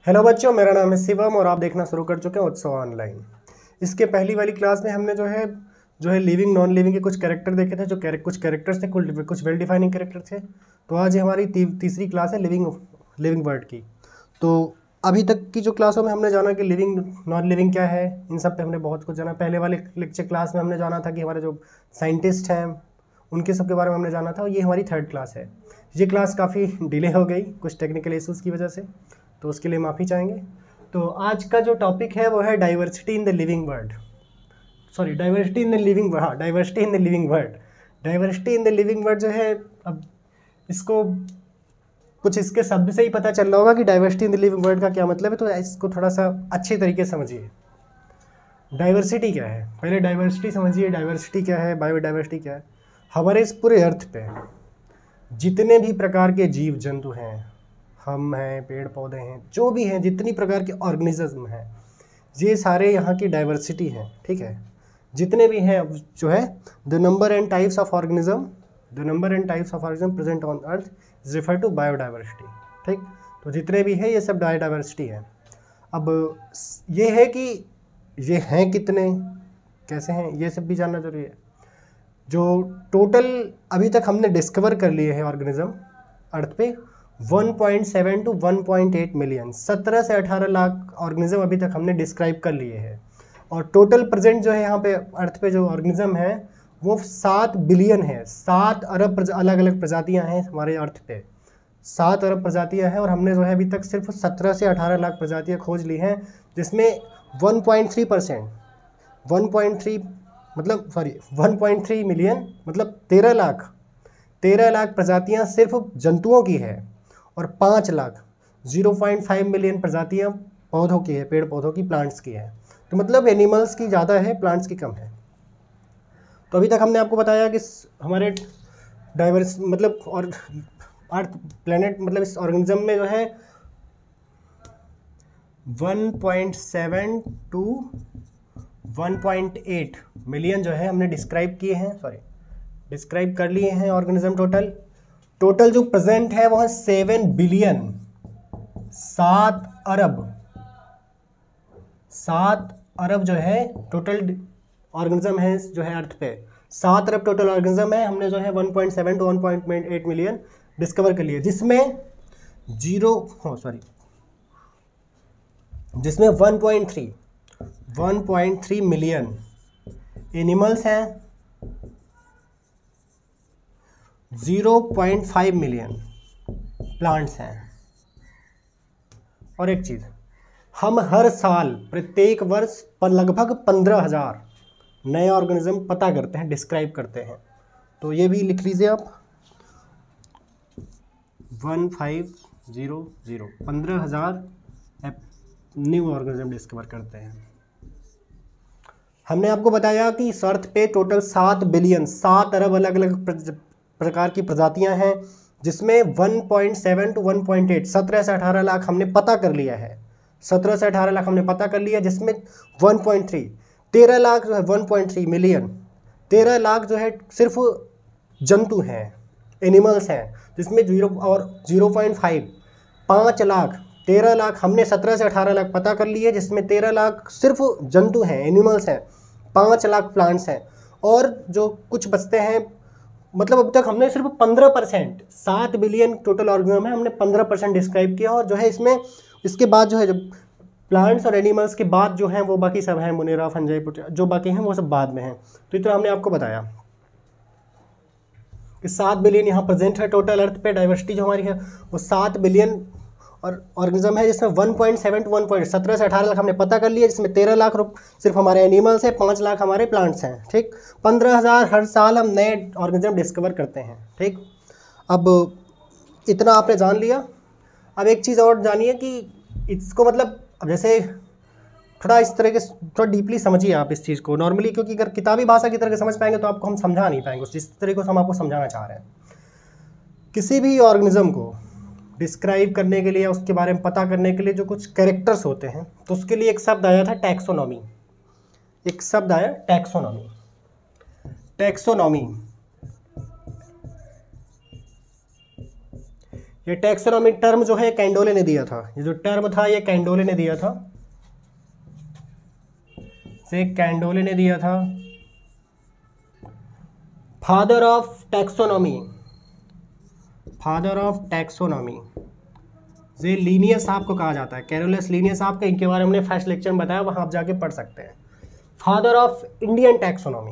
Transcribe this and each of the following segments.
Hello बच्चों, मेरा नाम है शिवम और आप देखना शुरू कर चुके हैं उत्सव ऑनलाइन। इसके पहली वाली क्लास में हमने जो है लिविंग नॉन लिविंग के कुछ कैरेक्टर देखे थे, जो कुछ कैरेक्टर्स थे, कुछ वेल डिफाइनिंग कैरेक्टर थे। तो आज हमारी तीसरी क्लास है लिविंग वर्ड की। तो अभी तक की जो क्लासों में हमने जाना कि लिविंग नॉन लिविंग क्या है, इन सब पे हमने बहुत कुछ जाना। पहले वाले लेक्चर क्लास में हमने जाना था कि हमारे जो साइंटिस्ट हैं उनके सब के बारे में हमने जाना था। ये हमारी थर्ड क्लास है। ये क्लास काफ़ी डिले हो गई कुछ टेक्निकल इश्यूज़ की वजह से, तो उसके लिए माफ़ी चाहेंगे। तो आज का जो टॉपिक है वो है diversity in the living world. Sorry, diversity in the living word. हाँ, diversity in the living world. Diversity in the living word जो है, अब इसको कुछ इसके शब्द से ही पता चल रहा होगा कि diversity in the living world का क्या मतलब है। तो इसको थोड़ा सा अच्छे तरीके से समझिए। डाइवर्सिटी क्या है, पहले डाइवर्सिटी समझिए। डाइवर्सिटी क्या है, बायोडाइवर्सिटी क्या है। हमारे इस पूरे अर्थ पे जितने भी प्रकार के जीव जंतु हैं, हम हैं, पेड़ पौधे हैं, जो भी हैं, जितनी प्रकार के ऑर्गेनिज्म हैं, ये सारे यहाँ की डाइवर्सिटी हैं। ठीक है, जितने भी हैं जो है the number and types of organism present on earth is refer to biodiversity. ठीक, तो जितने भी हैं ये सब बायोडाइवर्सिटी है। अब ये है कि ये हैं कितने, कैसे हैं, ये सब भी जानना जरूरी है। जो टोटल अभी तक हमने डिस्कवर कर लिए हैं ऑर्गेनिज्म अर्थ पे 1.7 टू 1.8 मिलियन, 17 से 18 लाख ऑर्गेनिज्म अभी तक हमने डिस्क्राइब कर लिए हैं। और टोटल प्रेजेंट जो है यहाँ पे अर्थ पे जो ऑर्गेनिज्म है वो 7 बिलियन है। 7 अरब अलग अलग प्रजातियाँ हैं हमारे अर्थ पे, 7 अरब प्रजातियाँ हैं। और हमने जो है अभी तक सिर्फ 17 से 18 लाख प्रजातियाँ खोज ली हैं, जिसमें 1.3% 1.3 मिलियन मतलब 13 लाख प्रजातियां सिर्फ जंतुओं की है। और 5 लाख 0.5 मिलियन प्रजातियां पौधों की है, पेड़ पौधों की, प्लांट्स की है। तो मतलब एनिमल्स की ज़्यादा है, प्लांट्स की कम है। तो अभी तक हमने आपको बताया कि हमारे डाइवर्स मतलब और अर्थ प्लेनेट मतलब इस ऑर्गेनिज्म में जो है 1.7 टू 1.8 मिलियन जो है हमने डिस्क्राइब कर लिए हैं ऑर्गेनिज्म। टोटल जो प्रेजेंट है वो है 7 बिलियन, 7 अरब जो है टोटल ऑर्गेनिज्म है जो है अर्थ पे। 7 अरब टोटल ऑर्गेनिज्म है। हमने जो है 1.7 टू 1.8 मिलियन डिस्कवर कर लिए, जिसमें 1.3 मिलियन एनिमल्स हैं, 0.5 मिलियन प्लांट्स हैं। और एक चीज़, हम हर साल प्रत्येक वर्ष पर लगभग 15,000 नए ऑर्गेनिज्म पता करते हैं, डिस्क्राइब करते हैं। तो ये भी लिख लीजिए आप, 15,000 न्यू ऑर्गेनिज्म डिस्कवर करते हैं। हमने आपको बताया कि इस अर्थ पे टोटल 7 बिलियन, 7 अरब अलग अलग प्रकार की प्रजातियां हैं, जिसमें 1.7 टू 1.8 17 से 18 लाख हमने पता कर लिया है। 17 से 18 लाख हमने पता कर लिया, जिसमें 1.3 13 लाख जो है 1.3 मिलियन 13 लाख जो है सिर्फ जंतु हैं, एनिमल्स हैं, जिसमें 0.5 5 लाख 13 लाख हमने 17 से 18 लाख पता कर लिए, जिसमें 13 लाख सिर्फ जंतु हैं, एनिमल्स हैं, 5 लाख प्लांट्स हैं। और जो कुछ बचते हैं, मतलब अब तक हमने सिर्फ 15%, 7 बिलियन टोटल ऑर्गेनिज्म है, हमने 15% डिस्क्राइब किया। और जो है इसमें इसके बाद जो है जब प्लांट्स और एनिमल्स के बाद जो हैं वो बाकी सब हैं, मुनेरा, फंजाई, जो बाकी हैं वो सब बाद में हैं। तो इतना हमने आपको बताया कि 7 बिलियन यहाँ प्रेजेंट है टोटल अर्थ पे। डाइवर्सिटी जो हमारी है वो 7 बिलियन और ऑर्गेनिज्म है, जिसमें 1.7 टू 17 से 18 लाख हमने पता कर लिया, जिसमें 13 लाख सिर्फ हमारे एनिमल्स हैं, 5 लाख हमारे प्लांट्स हैं। ठीक, 15,000 हर साल हम नए ऑर्गेनिज्म डिस्कवर करते हैं। ठीक, अब इतना आपने जान लिया। अब एक चीज़ और जानिए कि इसको मतलब अब जैसे थोड़ा इस तरह के थोड़ा डीपली समझिए आप इस चीज़ को नॉर्मली, क्योंकि अगर किताबी भाषा की तरह के समझ पाएंगे तो आपको हम समझा नहीं पाएंगे जिस तरीके से हम आपको समझाना चाह रहे हैं। किसी भी ऑर्गेनिज्म को डिस्क्राइब करने के लिए या उसके बारे में पता करने के लिए जो कुछ कैरेक्टर्स होते हैं, तो उसके लिए एक शब्द आया था टैक्सोनॉमी। एक शब्द आया टैक्सोनॉमी। ये टैक्सोनॉमी टर्म जो है कैंडोले ने दिया था, ये जो टर्म था ये कैंडोले ने दिया था, से कैंडोले ने दिया था। Father of taxonomy, father of taxonomy ये लीनियस साहब को कहा जाता है, कैरोलस लीनियस साहब का, इनके बारे में हमने फर्स्ट लेक्चर में बताया, वहाँ आप जाके पढ़ सकते हैं। Father of Indian taxonomy,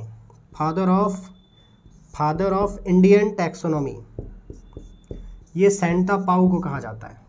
father of Indian taxonomy, ये सेंटा पाउ को कहा जाता है,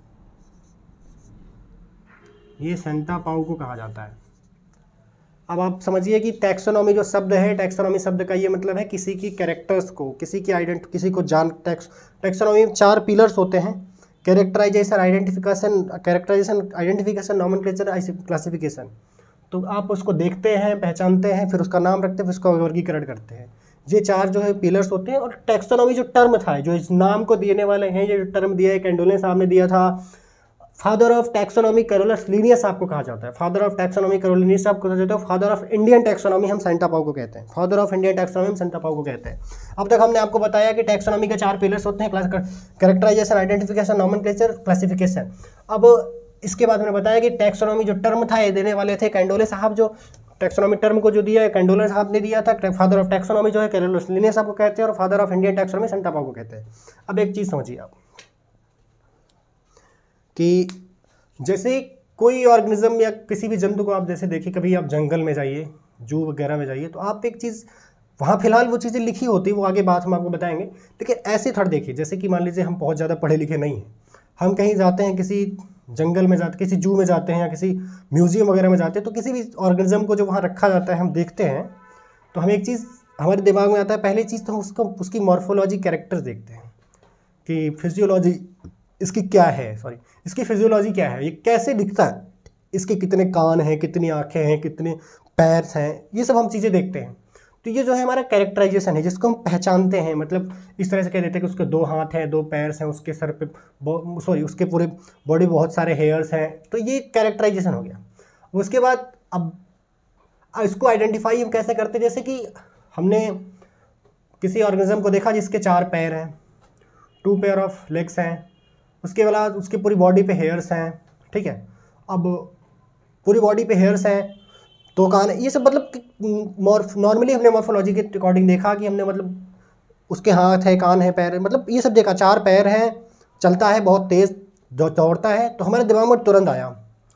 ये सेंटा पाउ को कहा जाता है। अब आप समझिए कि टैक्सोनॉमी जो शब्द है, टैक्सोनॉमी शब्द का ये मतलब है किसी की कैरेक्टर्स को, किसी की किसी को जान, टैक्सोनॉमी में 4 पिलर्स होते हैं, कैरेक्टराइजेशन, आइडेंटिफिकेशन, नॉमेनक्लेचर, क्लासिफिकेशन। तो आप उसको देखते हैं, पहचानते हैं, फिर उसका नाम रखते हैं, फिर उसका वर्गीकरण करते हैं। ये 4 जो है पिलर्स होते हैं। और टैक्सोनॉमी जो टर्म था, जो इस नाम को देने वाले हैं, ये जो टर्म दिया है कैंडोले साहब ने दिया था, father of taxonomy Carolus Linnaeus आपको कहा जाता है, फादर ऑफ टैक्सोनॉमी कैरोलिनियस साहब को कहा जाता है। फादर ऑफ इंडियन टैक्सोनॉमी हम सेंटा पाउ को कहते हैं, फादर ऑफ इंडियन टैक्सोनॉमी हम सेंटा पाउ को कहते हैं। अब तक हमने आपको बताया कि टैक्सोनॉमी के 4 पिलर्स होते हैं, कैरेक्टराइजेशन, आइडेंटिफिकेशन, नॉमेनक्लेचर, क्लासिफिकेशन। अब इसके बाद मैंने बताया कि टैक्सोनॉमी जो टर्म था ये देने वाले थे कैंडोले साहब, जो टैक्सोनॉमी टर्म को जो दिया है कैंडोले साहब ने दिया था। फादर ऑफ टैक्सोनॉमी जो है कैरोलस लीनियस साहब को कहते हैं, और father of Indian taxonomy Santapau को कहते हैं। अब एक चीज़ समझिए आप कि जैसे कोई ऑर्गेनिज्म या किसी भी जंतु को आप जैसे देखिए, कभी आप जंगल में जाइए, जू वगैरह में जाइए, तो आप एक चीज़ वहाँ फिलहाल वो चीज़ें लिखी होती है, वो आगे बात हम आपको बताएंगे। लेकिन ऐसे थोड़ा देखिए, जैसे कि मान लीजिए हम बहुत ज़्यादा पढ़े लिखे नहीं हैं, हम कहीं जाते हैं, किसी जंगल में जाते, किसी जू में जाते हैं या किसी म्यूजियम वगैरह में जाते हैं, तो किसी भी ऑर्गेनिज्म को जो वहाँ रखा जाता है हम देखते हैं, तो हम एक चीज़ हमारे दिमाग में आता है, पहली चीज़ तो हम उसकी मॉर्फोलॉजी, कैरेक्टर देखते हैं कि फिजियोलॉजी इसकी क्या है, इसकी फिजियोलॉजी क्या है, ये कैसे दिखता है, इसके कितने कान हैं, कितनी आँखें हैं, कितने पैर हैं, ये सब हम चीज़ें देखते हैं। तो ये जो है हमारा कैरेक्टराइजेशन है, जिसको हम पहचानते हैं। मतलब इस तरह से कह देते हैं कि उसके 2 हाथ हैं, 2 पैर हैं, उसके सर पे उसके पूरे बॉडी बहुत सारे हेयर्स हैं, तो ये कैरेक्टराइजेशन हो गया। उसके बाद अब इसको आइडेंटिफाई हम कैसे करते हैं, जैसे कि हमने किसी ऑर्गेनिज्म को देखा जिसके 4 पैर हैं, 2 पेयर ऑफ लेग्स हैं, उसके बाद उसकी पूरी बॉडी पे हेयर्स हैं, ठीक है। अब पूरी बॉडी पे हेयर्स हैं, 2 कान, ये सब मतलब नॉर्मली हमने मॉर्फोलॉजी के अकॉर्डिंग देखा कि हमने मतलब उसके हाथ है, कान है, पैर है, मतलब ये सब देखा, 4 पैर हैं, चलता है, बहुत तेज़ दौड़ता है। तो हमारे दिमाग में तुरंत आया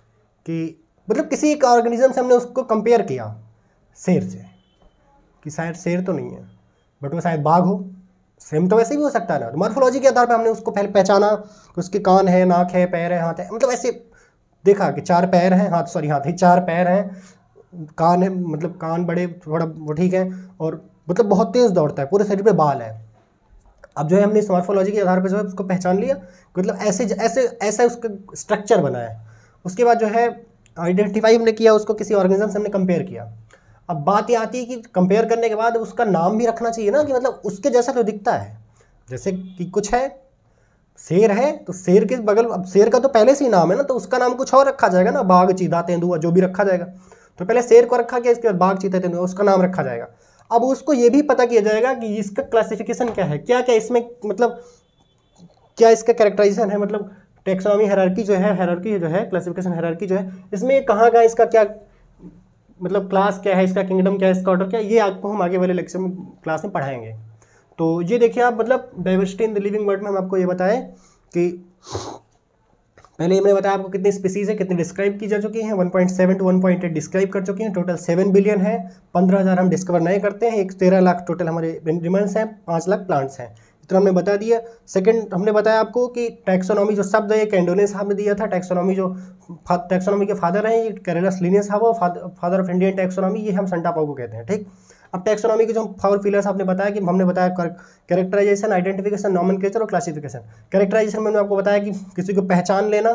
कि मतलब किसी एक ऑर्गेनिज्म से हमने उसको कंपेयर किया शेर से, कि शायद शेर तो नहीं है, बट वो शायद बाघ हो, सेम तो वैसे भी हो सकता है ना। तो मॉर्फोलॉजी के आधार पर हमने उसको पहले पहचाना कि उसके कान है, नाक है, पैर है, हाथ है, मतलब ऐसे देखा कि 4 पैर हैं, हाथ ही 4 पैर हैं, कान है, मतलब कान बड़े, थोड़ा वो ठीक है, और मतलब बहुत तेज़ दौड़ता है, पूरे शरीर पे बाल है। अब जो है हमने इस मॉर्फोलॉजी के आधार पर जो है उसको पहचान लिया, मतलब ऐसा उसका स्ट्रक्चर बना है। उसके बाद जो है आइडेंटिफाई हमने किया, उसको किसी ऑर्गेनिज्म से हमने कंपेयर किया। अब बात ये आती है कि कंपेयर करने के बाद उसका नाम भी रखना चाहिए ना, कि मतलब उसके जैसा तो दिखता है। जैसे कि कुछ है, शेर है, तो शेर के बगल, अब शेर का तो पहले से ही नाम है ना, तो उसका नाम कुछ और रखा जाएगा ना, बाघ, चीता, तेंदुआ, जो भी रखा जाएगा। तो पहले शेर को रखा गया, इसके बाद बाघ, चीता, तेंदुआ, उसका नाम रखा जाएगा। अब उसको ये भी पता किया जाएगा कि इसका क्लासिफिकेशन क्या है, क्या क्या इसमें, मतलब क्या इसका कैरेक्टराइजेशन है, मतलब टैक्सोनॉमी हायरार्की जो है क्लासिफिकेशन हायरार्की जो है, इसमें कहाँ का इसका क्या मतलब क्लास क्या है, इसका किंगडम क्या है, इसका ऑर्डर क्या है, ये आपको हम आगे वाले लेक्चर में क्लास में पढ़ाएंगे। तो ये देखिए आप, मतलब diversity in the living world में हम आपको ये बताएं कि पहले हमने बताया आपको कितनी स्पीसीज़ है, कितनी डिस्क्राइब की जा चुकी हैं, 1.7 to 1.8 डिस्क्राइब कर चुकी हैं, टोटल 7 बिलियन है, 15,000 हम डिस्कवर नए करते हैं, 13 लाख टोटल हमारे एनिमल्स हैं, 5 लाख प्लांट्स हैं, इतना हमने बता दिया। सेकंड हमने बताया आपको कि टैक्सोनॉमी जो शब्द है कैंडोले साहब ने दिया था, टैक्सोनॉमी के फादर हैं ये कैरोलस लीनियस साहब, और फादर ऑफ इंडियन टैक्सोनॉमी ये हम सेंटा पाउ को कहते हैं, ठीक। अब टैक्सोनॉमी के जो 4 पिलर्स आपने बताया कि हमने बताया कैरेक्टराइजेशन, आइडेंटिफिकेशन, नॉमेनक्लेचर और क्लासिफिकेशन। कैरेक्टराइजेशन मैंने आपको बताया कि किसी को पहचान लेना,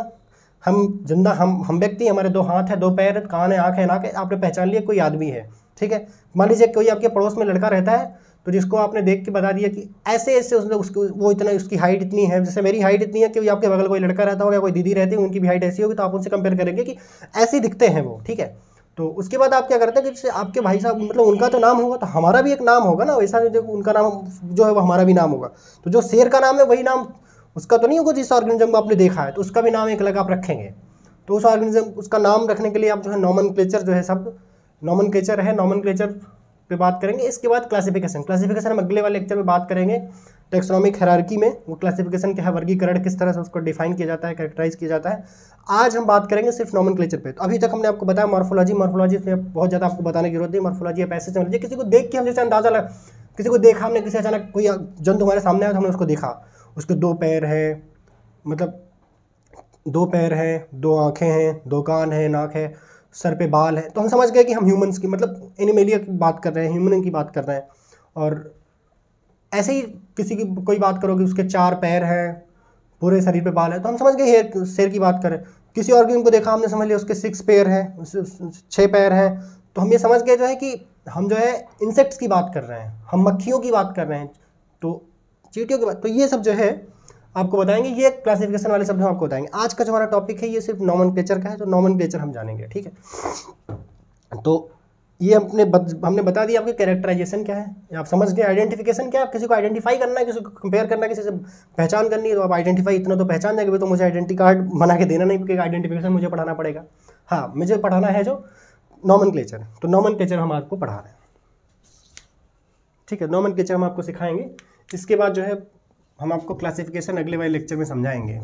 हम व्यक्ति, हमारे 2 हाथ है, 2 पैर, कान है, आँख है, नाक है, आपने पहचान लिया कोई आदमी है, ठीक है। मान लीजिए कोई आपके पड़ोस में लड़का रहता है, तो जिसको आपने देख के बता दिया कि ऐसे उसने वो इतना, उसकी हाइट इतनी है, जैसे मेरी हाइट इतनी है कि आपके बगल कोई लड़का रहता होगा, कोई दीदी रहती है, उनकी भी हाइट ऐसी होगी, तो आप उनसे कंपेयर करेंगे कि ऐसे दिखते हैं वो, ठीक है। तो उसके बाद आप क्या करते हैं कि जैसे आपके भाई साहब, मतलब उनका तो नाम होगा तो हमारा भी एक नाम होगा ना, वैसा जो उनका नाम जो है वो हमारा भी नाम होगा। तो जो शेर का नाम है वही नाम उसका तो नहीं होगा जिस ऑर्गेनिज्म को आपने देखा है, तो उसका भी नाम एक अलग आप रखेंगे। तो उस ऑर्गेनिज्म उसका नाम रखने के लिए आप जो है नॉमेनक्लेचर जो है सब नॉमेनक्लेचर है, नॉमेनक्लेचर पे बात करेंगे। इसके बाद क्लासिफिकेशन हम अगले वाले लेक्चर में बात करेंगे। टेक्सोनॉमिक हायरार्की में वो क्लासिफिकेशन क्या है, वर्गीकरण किस तरह से उसको डिफाइन किया जाता है, कैरेक्टराइज किया जाता है। आज हम बात करेंगे सिर्फ नॉमेनक्लेचर पे। तो अभी तक हमने आपको बताया मॉर्फोलॉजी में बहुत ज़्यादा आपको बताने की जरूरत नहीं। मॉर्फोलॉजी आप ऐसे समझ लीजिए, किसी को देख के हम जैसे अंदाजा लगा, किसी को देखा हमने, किसी अचानक कोई जंतु हमारे सामने आया तो हमने उसको देखा, उसके 2 पैर है, मतलब 2 पैर हैं, 2 आँखें हैं, 2 कान हैं, नाक है, सर पे बाल है, तो हम समझ गए कि हम ह्यूमंस की मतलब एनिमेलिया की बात कर रहे हैं, ह्यूमन की बात कर रहे हैं। और ऐसे ही किसी की कोई बात करोगे उसके 4 पैर हैं, पूरे शरीर पे बाल है, तो हम समझ गए शेर की बात करें। किसी ऑर्गेनिज्म को देखा हमने, समझ लिया उसके 6 पैर हैं, 6 पैर हैं, तो हम ये समझ गए जो है कि हम जो है इंसेक्ट्स की बात कर रहे हैं, हम मक्खियों की बात कर रहे हैं, तो चींटियों की बात। तो ये सब जो है आपको बताएंगे, ये क्लासिफिकेशन वाले शब्द हम आपको बताएंगे। आज का जो हमारा टॉपिक है ये सिर्फ नॉमेनक्लेचर का है, तो नॉमेनक्लेचर हम जानेंगे, ठीक है। तो ये हमने बता दिया आपके कैरेक्टराइजेशन क्या है, आप समझ गए। आइडेंटिफिकेशन क्या है, आप किसी को आइडेंटिफाई करना है, किसी को कंपेयर करना है, किसी से पहचान करनी है, तो आप आइडेंटिफाई इतना तो पहचान जाएंगे, तो मुझे आइडेंटिटी कार्ड बना के देना नहीं, क्योंकि आइडेंटिफिकेशन मुझे पढ़ाना पड़ेगा। हाँ, मुझे पढ़ाना है जो नॉमेनक्लेचर, तो नॉमेनक्लेचर हम आपको पढ़ा रहे हैं, ठीक है। नॉमेनक्लेचर हम आपको सिखाएंगे। इसके बाद जो है हम आपको क्लासिफिकेशन अगले वाले लेक्चर में समझाएंगे।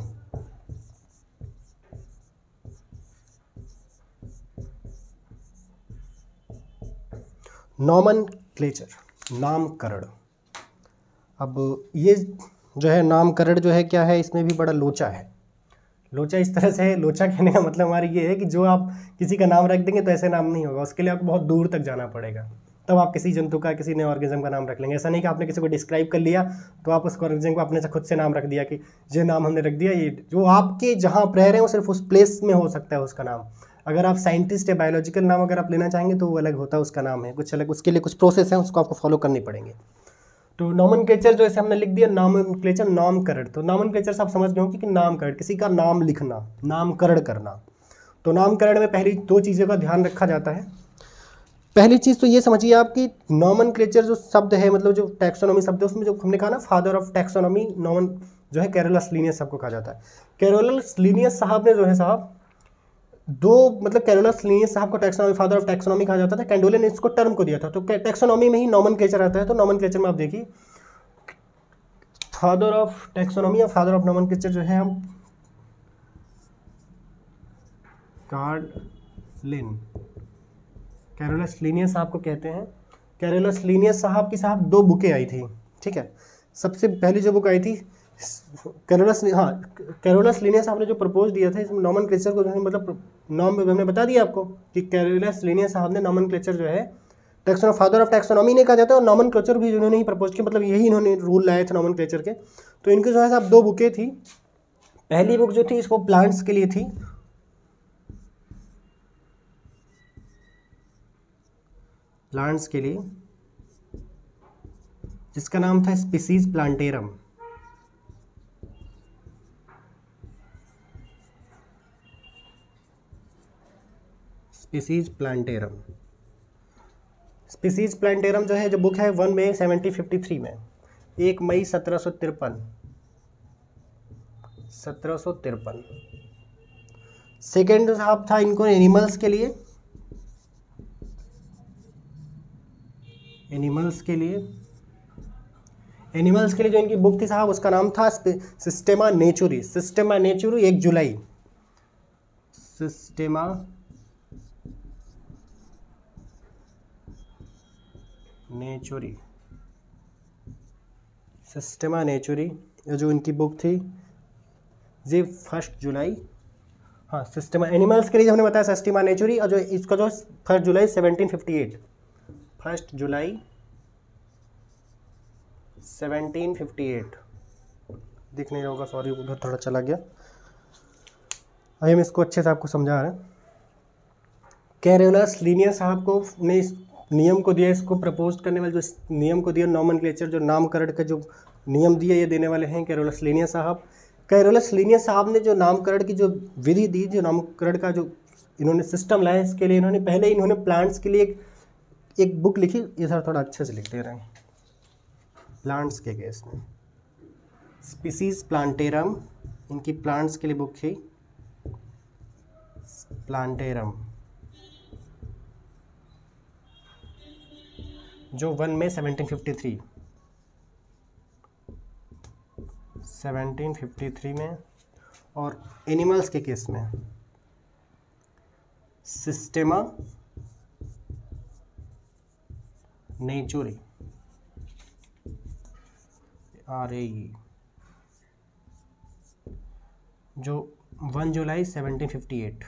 नॉमेनक्लेचर, नामकरण। अब ये जो है नामकरण जो है क्या है, इसमें भी बड़ा लोचा है। लोचा इस तरह से है, लोचा कहने का मतलब हमारी ये है कि जो आप किसी का नाम रख देंगे तो ऐसे नाम नहीं होगा, उसके लिए आपको बहुत दूर तक जाना पड़ेगा, तब आप किसी जंतु का, किसी नए ऑर्गेनिज्म का नाम रख लेंगे। ऐसा नहीं कि आपने किसी को डिस्क्राइब कर लिया तो आप उस ऑर्गेनिज्म को अपने से खुद से नाम रख दिया कि ये नाम हमने रख दिया। ये जो आपके जहाँ आप रह रहे हैं वो सिर्फ उस प्लेस में हो सकता है उसका नाम। अगर आप साइंटिस्ट या बायोलॉजिकल नाम अगर आप लेना चाहेंगे तो वो अलग होता है, उसका नाम है कुछ अलग, उसके लिए कुछ प्रोसेस है, उसको आपको फॉलो करनी पड़ेंगे। तो नॉमेनक्लेचर जो ऐसे हमने लिख दिया, नॉमेनक्लेचर नामकरण। तो नॉमेनक्लेचर से आप समझ गए होंगे कि नामकरण, किसी का नाम लिखना, नामकरण करना। तो नामकरण में पहली 2 चीज़ों का ध्यान रखा जाता है। पहली चीज़ तो ये समझिए आप कि नॉमेनक्लेचर जो शब्द है, मतलब जो टैक्सोनॉमी शब्द है, उसमें जो हमने कहा ना फादर ऑफ टैक्सोनॉमी नॉमन जो है कैरोलस लीनियस सबको कहा जाता है। कैरोलस लीनियस साहब ने जो है साहब मतलब कैरोलस लीनियस साहब को टैक्सोनॉमी, फादर ऑफ टैक्सोनॉमी कहा जाता था। कैंडोले ने इसको टर्म को दिया था। तो टैक्सोनॉमी में ही नॉमेनक्लेचर आता है। तो नॉमेनक्लेचर में आप देखिए फादर ऑफ टैक्सोनॉमी या फादर ऑफ नॉमेनक्लेचर जो है हम कैरोलस लीनियस साहब को कहते हैं। कैरोलस लीनियस साहब की 2 बुकें आई थी, ठीक है। सबसे पहली जो बुक आई थी कैरोलस लीनियस साहब ने जो प्रपोज दिया था इसमें नॉमेनक्लेचर को जो है, मतलब नाम हमने बता दिया आपको कि कैरोलस लीनियस साहब ने नॉमेनक्लेचर जो है फादर ऑफ टैक्सोनॉमी ने कहा जाता है, और नॉमेनक्लेचर भी जिन्होंने ही प्रपोज किया, मतलब यही इन्होंने रूल लाए थे नॉमेनक्लेचर के। तो इनके जो है साहब 2 बुकें थी। पहली बुक जो थी इसको प्लांट्स के लिए थी, प्लांट्स के लिए, जिसका नाम था स्पीसीज प्लांटेरम। स्पीसीज प्लांटेरम जो है, जो बुक है 1 मई 1753 में, 1 मई 1753। सेकेंड साहब था इनको एनिमल्स के लिए, एनिमल्स के लिए जो इनकी बुक थी साहब उसका नाम था सिस्टेमा नेचुरी। 1 जुलाई, सिस्टेमा नेचुरी जो इनकी बुक थी जी 1 जुलाई। हाँ, सिस्टेमा एनिमल्स के लिए जो हमने बताया सिस्टेमा नेचुरी, और जो इसका जो 1 जुलाई 1758, 1 जुलाई 1758 दिख नहीं होगा, सॉरी उधर थोड़ा चला गया। अभी हम इसको अच्छे से आपको समझा रहे हैं। कैरोलस लीनियस साहब को ने इस नियम को दिया, इसको प्रपोज करने वाले जो नियम को दिया नॉमेनक्लेचर, जो नामकरण का जो नियम दिया, ये देने वाले हैं कैरोलस लीनियस साहब। कैरोलस लीनियस साहब ने जो नामकरण की जो विधि दी, जो नामकरण का जो इन्होंने सिस्टम लाया, इसके लिए इन्होंने प्लांट्स के लिए एक बुक लिखी। ये थोड़ा अच्छे से लिख दे रहे हैं प्लांट्स के केस में। स्पीसीज प्लांटेरम, इनकी प्लांट्स के लिए बुक थी प्लांटेरम, जो 1 मई 1753 में। और एनिमल्स के केस में सिस्टेमा नेचुरी, जो 1 जुलाई 1758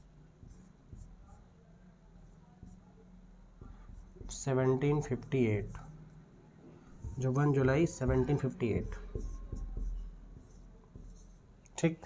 जो 1 जुलाई 1758। ठीक,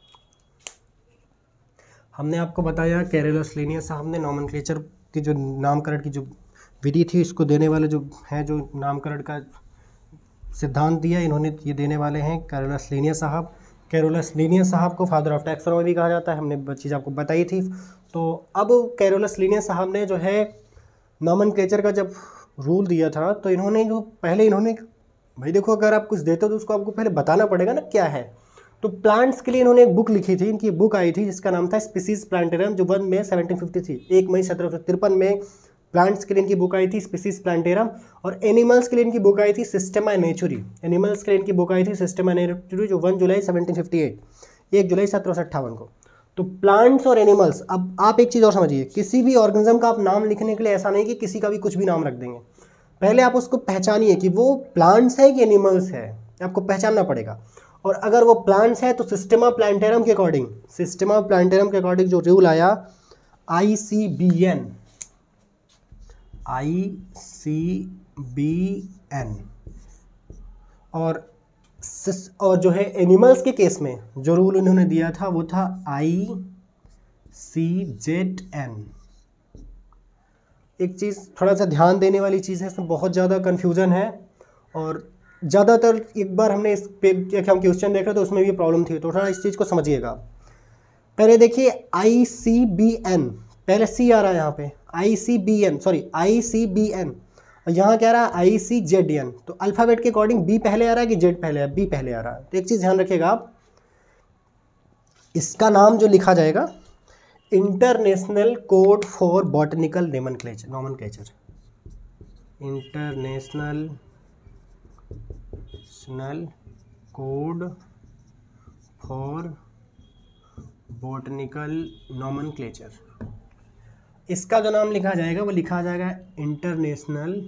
हमने आपको बताया कैरोलस लिनियस साहब ने नॉमेनक्लेचर की जो नामकरण की जो विधि थी, इसको देने वाले जो हैं, जो नामकरण का सिद्धांत दिया, इन्होंने ये देने वाले हैं कैरोलस लिनियस साहब। कैरोलस लिनियस साहब को फादर ऑफ टैक्सोनॉमी भी कहा जाता है, हमने चीज़ आपको बताई थी। तो अब कैरोलस लिनियस साहब ने जो है नॉमेनक्लेचर का जब रूल दिया था, तो इन्होंने भाई देखो, अगर आप कुछ देते हो तो उसको आपको पहले बताना पड़ेगा ना क्या है। तो प्लांट्स के लिए इन्होंने एक बुक लिखी थी, इनकी बुक आई थी जिसका नाम था स्पीसीज प्लांटेरम, जो 1 मई 1753 1 मई 1753 में प्लांट्स के लिए इनकी बुक आई थी स्पीसीज प्लांटेरम। और एनिमल्स के लिए इनकी बुक आई थी सिस्टेमा नेचुरी, एनिमल्स के लिए इनकी बुक आई थी सिस्टेमा नेचुरी, जो 1 जुलाई 1758 1 जुलाई 1758 को। तो प्लांट्स और एनिमल्स, अब आप एक चीज़ और समझिए, किसी भी ऑर्गेनिज्म का आप नाम लिखने के लिए ऐसा नहीं कि किसी का भी कुछ भी नाम रख देंगे। पहले आप उसको पहचानिए कि वो प्लांट्स है कि एनिमल्स है, आपको पहचानना पड़ेगा। और अगर वो प्लांट्स है तो सिस्टेमा प्लांटेरम के अकॉर्डिंग जो रूल आया ICBN, और जो है एनिमल्स के केस में जो रूल उन्होंने दिया था वो था ICZN। एक चीज़ थोड़ा सा ध्यान देने वाली चीज़ है, इसमें बहुत ज़्यादा कन्फ्यूज़न है, और ज़्यादातर एक बार हमने इस पे हम क्वेश्चन देख रहे तो उसमें भी प्रॉब्लम थी, तो थोड़ा इस चीज़ को समझिएगा। पहले देखिए ICBN, पहले C आ रहा है यहाँ पे, ICBN, और यहाँ क्या आ रहा है ICZN। तो अल्फ़ाबेट के अकॉर्डिंग B पहले आ रहा है कि Z पहले है? B पहले आ रहा है। तो एक चीज़ ध्यान रखिएगा आप, इसका नाम जो लिखा जाएगा international code for botanical nomenclature, international code for botanical nomenclature. इसका जो नाम लिखा जाएगा वो लिखा जाएगा international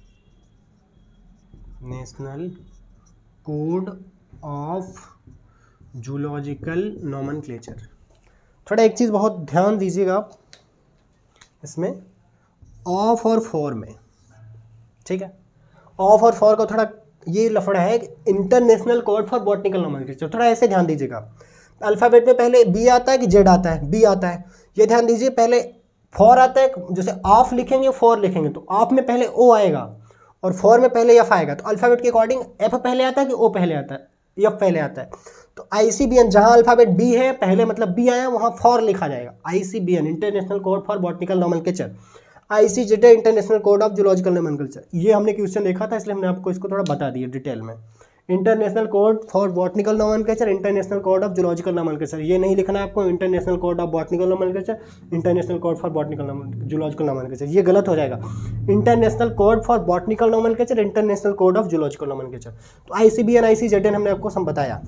code of zoological nomenclature. थोड़ा एक चीज़ बहुत ध्यान दीजिएगा आप इसमें, ऑफ और फॉर में, ठीक है, ऑफ और फॉर का थोड़ा ये लफड़ा है, international code for botanical nomenclature, थोड़ा ऐसे ध्यान दीजिएगा। अल्फ़ाबेट में पहले B आता है कि Z आता है? B आता है, ये ध्यान दीजिए। पहले फॉर आता है, जैसे ऑफ लिखेंगे फॉर लिखेंगे तो ऑफ में पहले O आएगा और फॉर में पहले F आएगा। तो अल्फ़ाबेट के अकॉर्डिंग F पहले आता है कि O पहले आता है? F पहले आता है। तो ICBN, जहाँ अल्फ़ाबेट B है पहले, मतलब B आया, वहाँ फॉर लिखा जाएगा। ICBN international code for botanical nomenclature, ICZN international code of zoological nomenclature. ये हमने क्वेश्चन देखा था, इसलिए हमने आपको इसको थोड़ा बता दिया डिटेल में। International code for botanical nomenclature, international code of zoological nomenclature. ये नहीं लिखना है आपको international code of botanical nomenclature, international code for botanical zoological nomenclature, ये गलत हो जाएगा। International code for botanical nomenclature, international code of zoological nomenclature. तो ICBN ICZN हमने आपको सब बताया।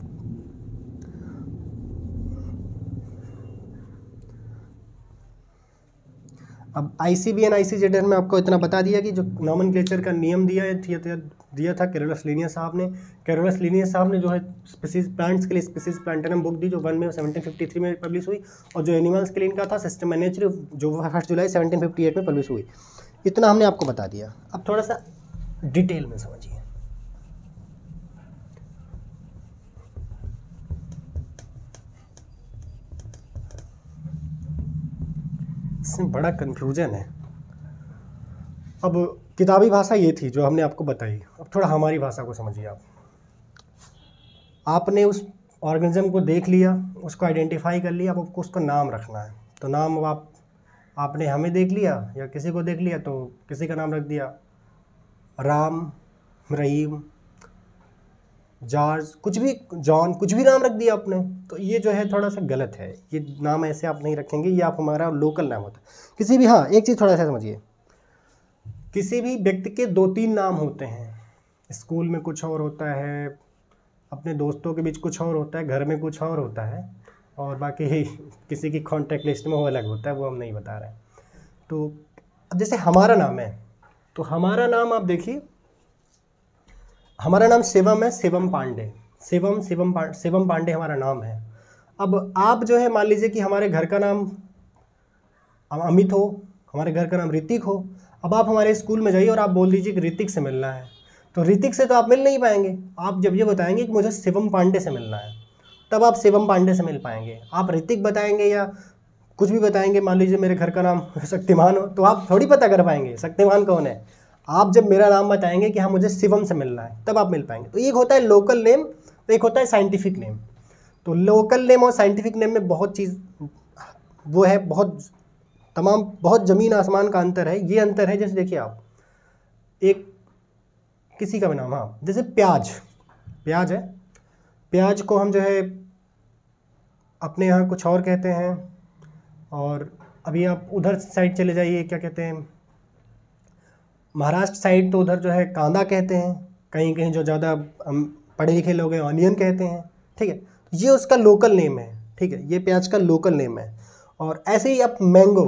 अब ICBN ICZN में आपको इतना बता दिया कि जो नॉमेनक्लेचर का नियम दिया था कैरोलस लिनियस साहब ने। कैरोलस लिनियस साहब ने जो है स्पीसीज प्लांट्स के लिए स्पीसीज प्लांटेरम बुक दी, जो 1 मई 1753 में पब्लिश हुई, और जो एनिमल्स के लिए इनका था सिस्टेमा नेचुरी, जो 1 जुलाई 1758 में पब्लिश हुई। इतना हमने आपको बता दिया। अब थोड़ा सा डिटेल में समझिए। इसमें बड़ा कन्फ्यूजन है। अब किताबी भाषा ये थी जो हमने आपको बताई, अब थोड़ा हमारी भाषा को समझिए आप। आपने उस ऑर्गेनिज्म को देख लिया, उसको आइडेंटिफाई कर लिया, अब आपको उसका नाम रखना है। तो नाम अब आपने हमें देख लिया या किसी को देख लिया तो किसी का नाम रख दिया, राम, रहीम, जॉर्ज, कुछ भी, जॉन, कुछ भी नाम रख दिया आपने, तो ये जो है थोड़ा सा गलत है। ये नाम ऐसे आप नहीं रखेंगे, ये आप हमारा लोकल नाम होता है किसी भी। हाँ, एक चीज़ थोड़ा सा समझिए, किसी भी व्यक्ति के 2-3 नाम होते हैं। स्कूल में कुछ और होता है, अपने दोस्तों के बीच कुछ और होता है, घर में कुछ और होता है, और बाकी किसी की कॉन्टैक्ट लिस्ट में वो अलग होता है, वो हम नहीं बता रहे हैं। तो अब जैसे हमारा नाम है, तो हमारा नाम आप देखिए, हमारा नाम शिवम है, शिवम पांडे, शिवम पांडे हमारा नाम है। अब आप जो है मान लीजिए कि हमारे घर का नाम अमित हो, हमारे घर का नाम ऋतिक हो। अब आप हमारे स्कूल में जाइए और आप बोल दीजिए कि ऋतिक से मिलना है, तो ऋतिक से तो आप मिल नहीं पाएंगे। आप जब ये बताएंगे कि मुझे शिवम पांडे से मिलना है, तब आप शिवम पांडे से मिल पाएंगे। आप ऋतिक बताएंगे या कुछ भी बताएंगे, मान लीजिए मेरे घर का नाम शक्तिमान हो, तो आप थोड़ी पता कर पाएंगे शक्तिमान कौन है। आप जब मेरा नाम बताएंगे कि हाँ मुझे शिवम से मिलना है, तब आप मिल पाएंगे। तो एक होता है लोकल नेम, तो एक होता है साइंटिफिक नेम। तो लोकल नेम और साइंटिफिक नेम में बहुत चीज़ वो है, बहुत ज़मीन आसमान का अंतर है। ये अंतर है, जैसे देखिए आप, एक किसी का भी नाम, हाँ जैसे प्याज है, प्याज को हम जो है अपने यहाँ कुछ और कहते हैं, और अभी आप उधर साइड चले जाइए, क्या कहते हैं, महाराष्ट्र साइड, तो उधर जो है कांदा कहते हैं, कहीं कहीं जो ज़्यादा पढ़े लिखे लोग हैं ऑनियन कहते हैं, ठीक है। ये उसका लोकल नेम है, ठीक है, ये प्याज का लोकल नेम है। और ऐसे ही आप मैंगो,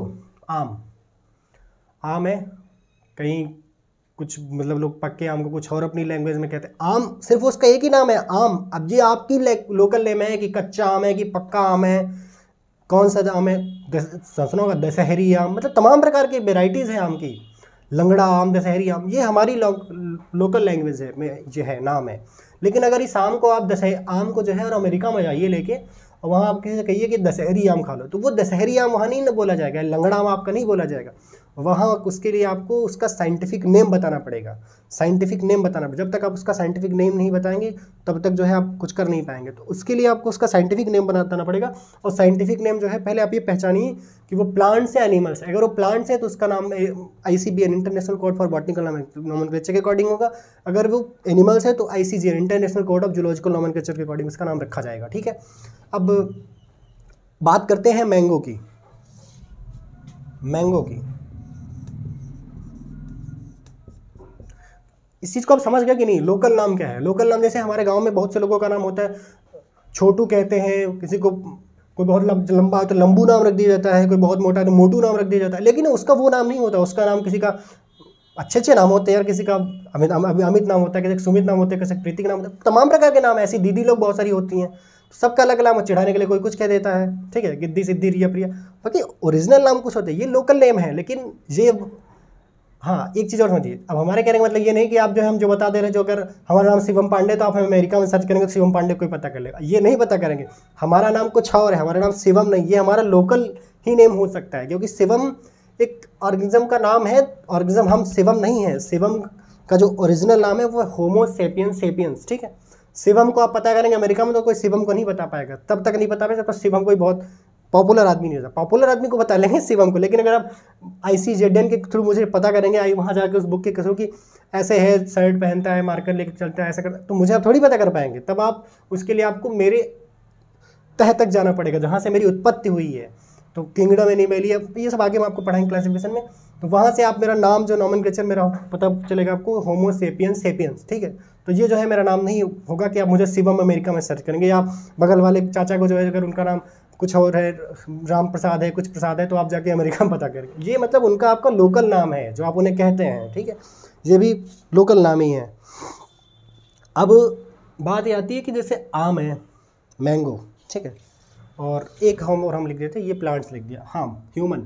आम है, कहीं कुछ मतलब लोग पक्के आम को कुछ और अपनी लैंग्वेज में कहते हैं। आम सिर्फ उसका एक ही नाम है, आम। अब ये आपकी लोकल नेम है कि कच्चा आम है कि पक्का आम है, कौन सा आम है, सुनो का दशहरी आम, मतलब तमाम प्रकार की वेराइटीज़ हैं आम की, लंगड़ा आम, दशहरी आम, ये हमारी लोकल लैंग्वेज है में जो है नाम है। लेकिन अगर इस आम को आप आम को जो है और अमेरिका में जाइए लेके, और वहाँ आप किसी से कहिए कि दशहरी आम खा लो, तो वो दशहरी आम वहाँ नहीं बोला जाएगा, लंगड़ा आम आपका नहीं बोला जाएगा वहाँ। उसके लिए आपको उसका साइंटिफिक नेम बताना पड़ेगा, साइंटिफिक नेम बताना पड़ेगा। जब तक आप उसका साइंटिफिक नेम नहीं बताएंगे, तब तक जो है आप कुछ कर नहीं पाएंगे। तो उसके लिए आपको उसका साइंटिफिक नेम बताना पड़ेगा। और साइंटिफिक नेम जो है, पहले आप ये पहचानिए कि वो प्लांट्स है एनिमल्स है। अगर वो प्लांट्स है तो उसका नाम ICBN, international code for botanical nomenclature के अकॉर्डिंग होगा। अगर वो एनिमल्स है तो ICGN, international code of zoological nomenclature के अकॉर्डिंग उसका नाम रखा जाएगा, ठीक है। अब बात करते हैं मैंगो की। इस चीज़ को आप समझ गए कि नहीं, लोकल नाम क्या है। लोकल नाम जैसे हमारे गांव में बहुत से लोगों का नाम होता है, छोटू कहते हैं, किसी को कोई बहुत लंबा है तो लंबू नाम रख दिया जाता है, कोई बहुत मोटा है तो मोटू नाम रख दिया जाता है। लेकिन उसका वो नाम नहीं होता, उसका नाम किसी का अच्छे नाम होते हैं यार, किसी का अमित नाम होता है, किसी का सुमित नाम होता है, किसी का प्रीतिक नाम होता है, तमाम प्रकार के नाम ऐसी दीदी लोग बहुत सारी होती हैं, सबका अलग नाम चिढ़ाने के लिए कोई कुछ कह देता है, ठीक है, गिद्दी सिद्धि रिया प्रिया, बाकी ओरिजिनल नाम कुछ होते हैं, ये लोकल नेम है। लेकिन ये हाँ, एक चीज़ और समझिए, अब हमारे कहने का मतलब ये नहीं कि आप जो है हम जो बता दे रहे हैं, जो अगर हमारा नाम शिवम पांडे तो आप हमें अमेरिका में सर्च करेंगे तो शिवम पांडे कोई पता कर लेगा, ये नहीं पता करेंगे। हमारा नाम कुछ और है, हमारा नाम शिवम नहीं, ये हमारा लोकल ही नेम हो सकता है, क्योंकि शिवम एक ऑर्गेनिज्म का नाम है, ऑर्गेनिज्म हम शिवम नहीं है। शिवम का जो ओरिजिनल नाम है वो होमो सेपियंस, ठीक है। शिवम को आप पता करेंगे अमेरिका में तो कोई शिवम को नहीं बता पाएगा, तब तक नहीं बता पाएगा तो शिवम कोई बहुत पॉपुलर आदमी नहीं होता। पॉपुलर आदमी को बता लेंगे शिवम को, लेकिन अगर आप ICZN के थ्रू मुझे पता करेंगे, वहाँ जाकर उस बुक के थ्रू कि ऐसे है, शर्ट पहनता है, मार्कर लेकर चलता है, ऐसा करता, तो मुझे आप थोड़ी पता कर पाएंगे। तब आप उसके लिए आपको मेरे तह तक जाना पड़ेगा, जहाँ से मेरी उत्पत्ति हुई है। तो किंगडम एनिमलिया, ये सब आगे हम आपको पढ़ाएंगे क्लासिफिकेशन में। तो वहाँ से आप मेरा नाम जो नॉमेनक्लेचर मेरा पता चलेगा आपको, होमो सेपियंस, ठीक है। तो ये जो है मेरा नाम नहीं होगा कि आप मुझे शिवम अमेरिका में सर्च करेंगे, या बगल वाले चाचा को जो है अगर उनका नाम कुछ और है, राम प्रसाद है, कुछ प्रसाद है, तो आप जाके अमेरिका में पता करेंगे। ये मतलब उनका आपका लोकल नाम है जो आप उन्हें कहते हैं, ठीक है, ये भी लोकल नाम ही है। अब बात ये आती है कि जैसे आम है, मैंगो, ठीक है, और एक हम लिख देते, ये प्लांट्स लिख दिया, हाँ ह्यूमन,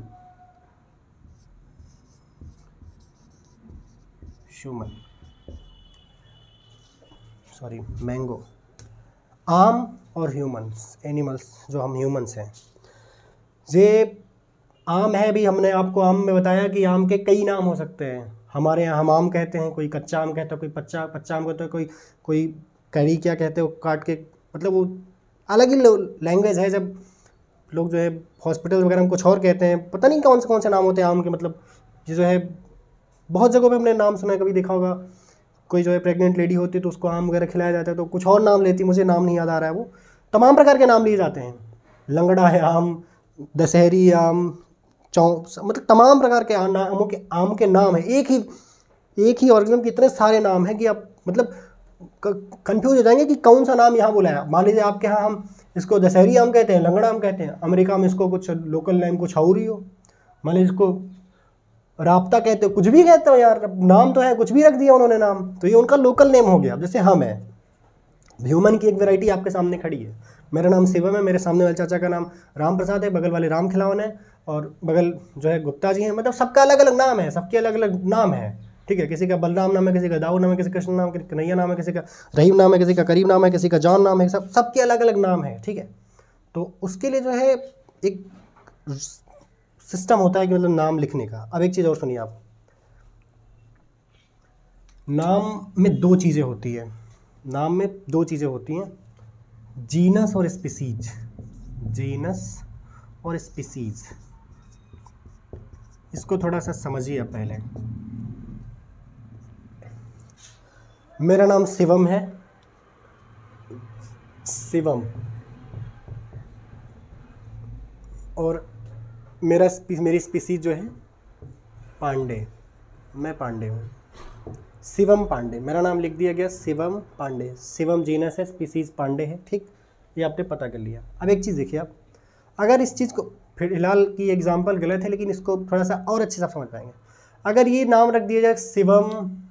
सॉरी मैंगो, आम और ह्यूमंस, एनिमल्स जो हम ह्यूमंस हैं। ये आम है भी, हमने आपको आम में बताया कि आम के कई नाम हो सकते हैं। हमारे यहाँ हम आम कहते हैं, कोई कच्चा आम कहता है, कोई पच्चा आम कहता है, कोई करी क्या कहते हैं, वो काट के, मतलब वो अलग ही लैंग्वेज है। जब लोग जो है हॉस्पिटल वगैरह में कुछ और कहते हैं, पता नहीं कौन से नाम होते हैं आम के, मतलब ये जो है बहुत जगहों पे हमने नाम सुना है, कभी देखा होगा कोई जो है प्रेग्नेंट लेडी होती है तो उसको आम वगैरह खिलाया जाता है, तो कुछ और नाम लेती है, मुझे नाम नहीं याद आ रहा है। वो तमाम प्रकार के नाम लिए जाते हैं, लंगड़ा है आम, दशहरी आम, मतलब तमाम प्रकार के आम के नाम है। एक ही ऑर्गेनिज्म के इतने सारे नाम हैं कि आप मतलब कंफ्यूज हो जाएंगे कि कौन सा नाम यहाँ बुलाया। मान लीजिए आपके यहाँ हम इसको दशहरी आम कहते हैं, लंगड़ा आम कहते हैं, अमेरिका में इसको कुछ लोकल नेम कुछ और ही हो, मान लीजिए इसको राब्ता कहते हो, कुछ भी कहते हो यार, नाम तो है, कुछ भी रख दिया उन्होंने नाम, तो ये उनका लोकल नेम हो गया। जैसे हम है, ह्यूमन की एक वैरायटी आपके सामने खड़ी है, मेरा नाम शिवम है, मेरे सामने वाले चाचा का नाम राम प्रसाद है, बगल वाले राम खिलावन है, और बगल जो है गुप्ता जी हैं, मतलब सबका अलग अलग नाम है, सबके अलग अलग नाम है, ठीक है। किसी का बलराम नाम है, किसी का दाऊद नाम है, किसी का कृष्ण नाम, किसी का कन्हैया नाम है, किसी का रहीम नाम है, किसी का करीम नाम है, किसी का जॉन नाम है, सबके अलग अलग नाम है, ठीक है। तो उसके लिए जो है एक सिस्टम होता है कि मतलब नाम लिखने का। अब एक चीज़ और सुनिए आप, नाम में दो चीज़ें होती है, नाम में दो चीज़ें होती हैं, जीनस और स्पीसीज, जीनस और स्पीसीज। इसको थोड़ा सा समझिए आप पहले। मेरा नाम शिवम है, शिवम, और मेरी स्पीसीज जो है पांडे, मैं पांडे हूँ, शिवम पांडे, मेरा नाम लिख दिया गया शिवम पांडे। शिवम जीनस है, स्पीसीज पांडे है, ठीक, ये आपने पता कर लिया। अब एक चीज़ देखिए आप, अगर इस चीज़ को, फिलहाल की एग्जांपल गलत है लेकिन इसको थोड़ा सा और अच्छे से समझ पाएंगे। अगर ये नाम रख दिया जाए शिवम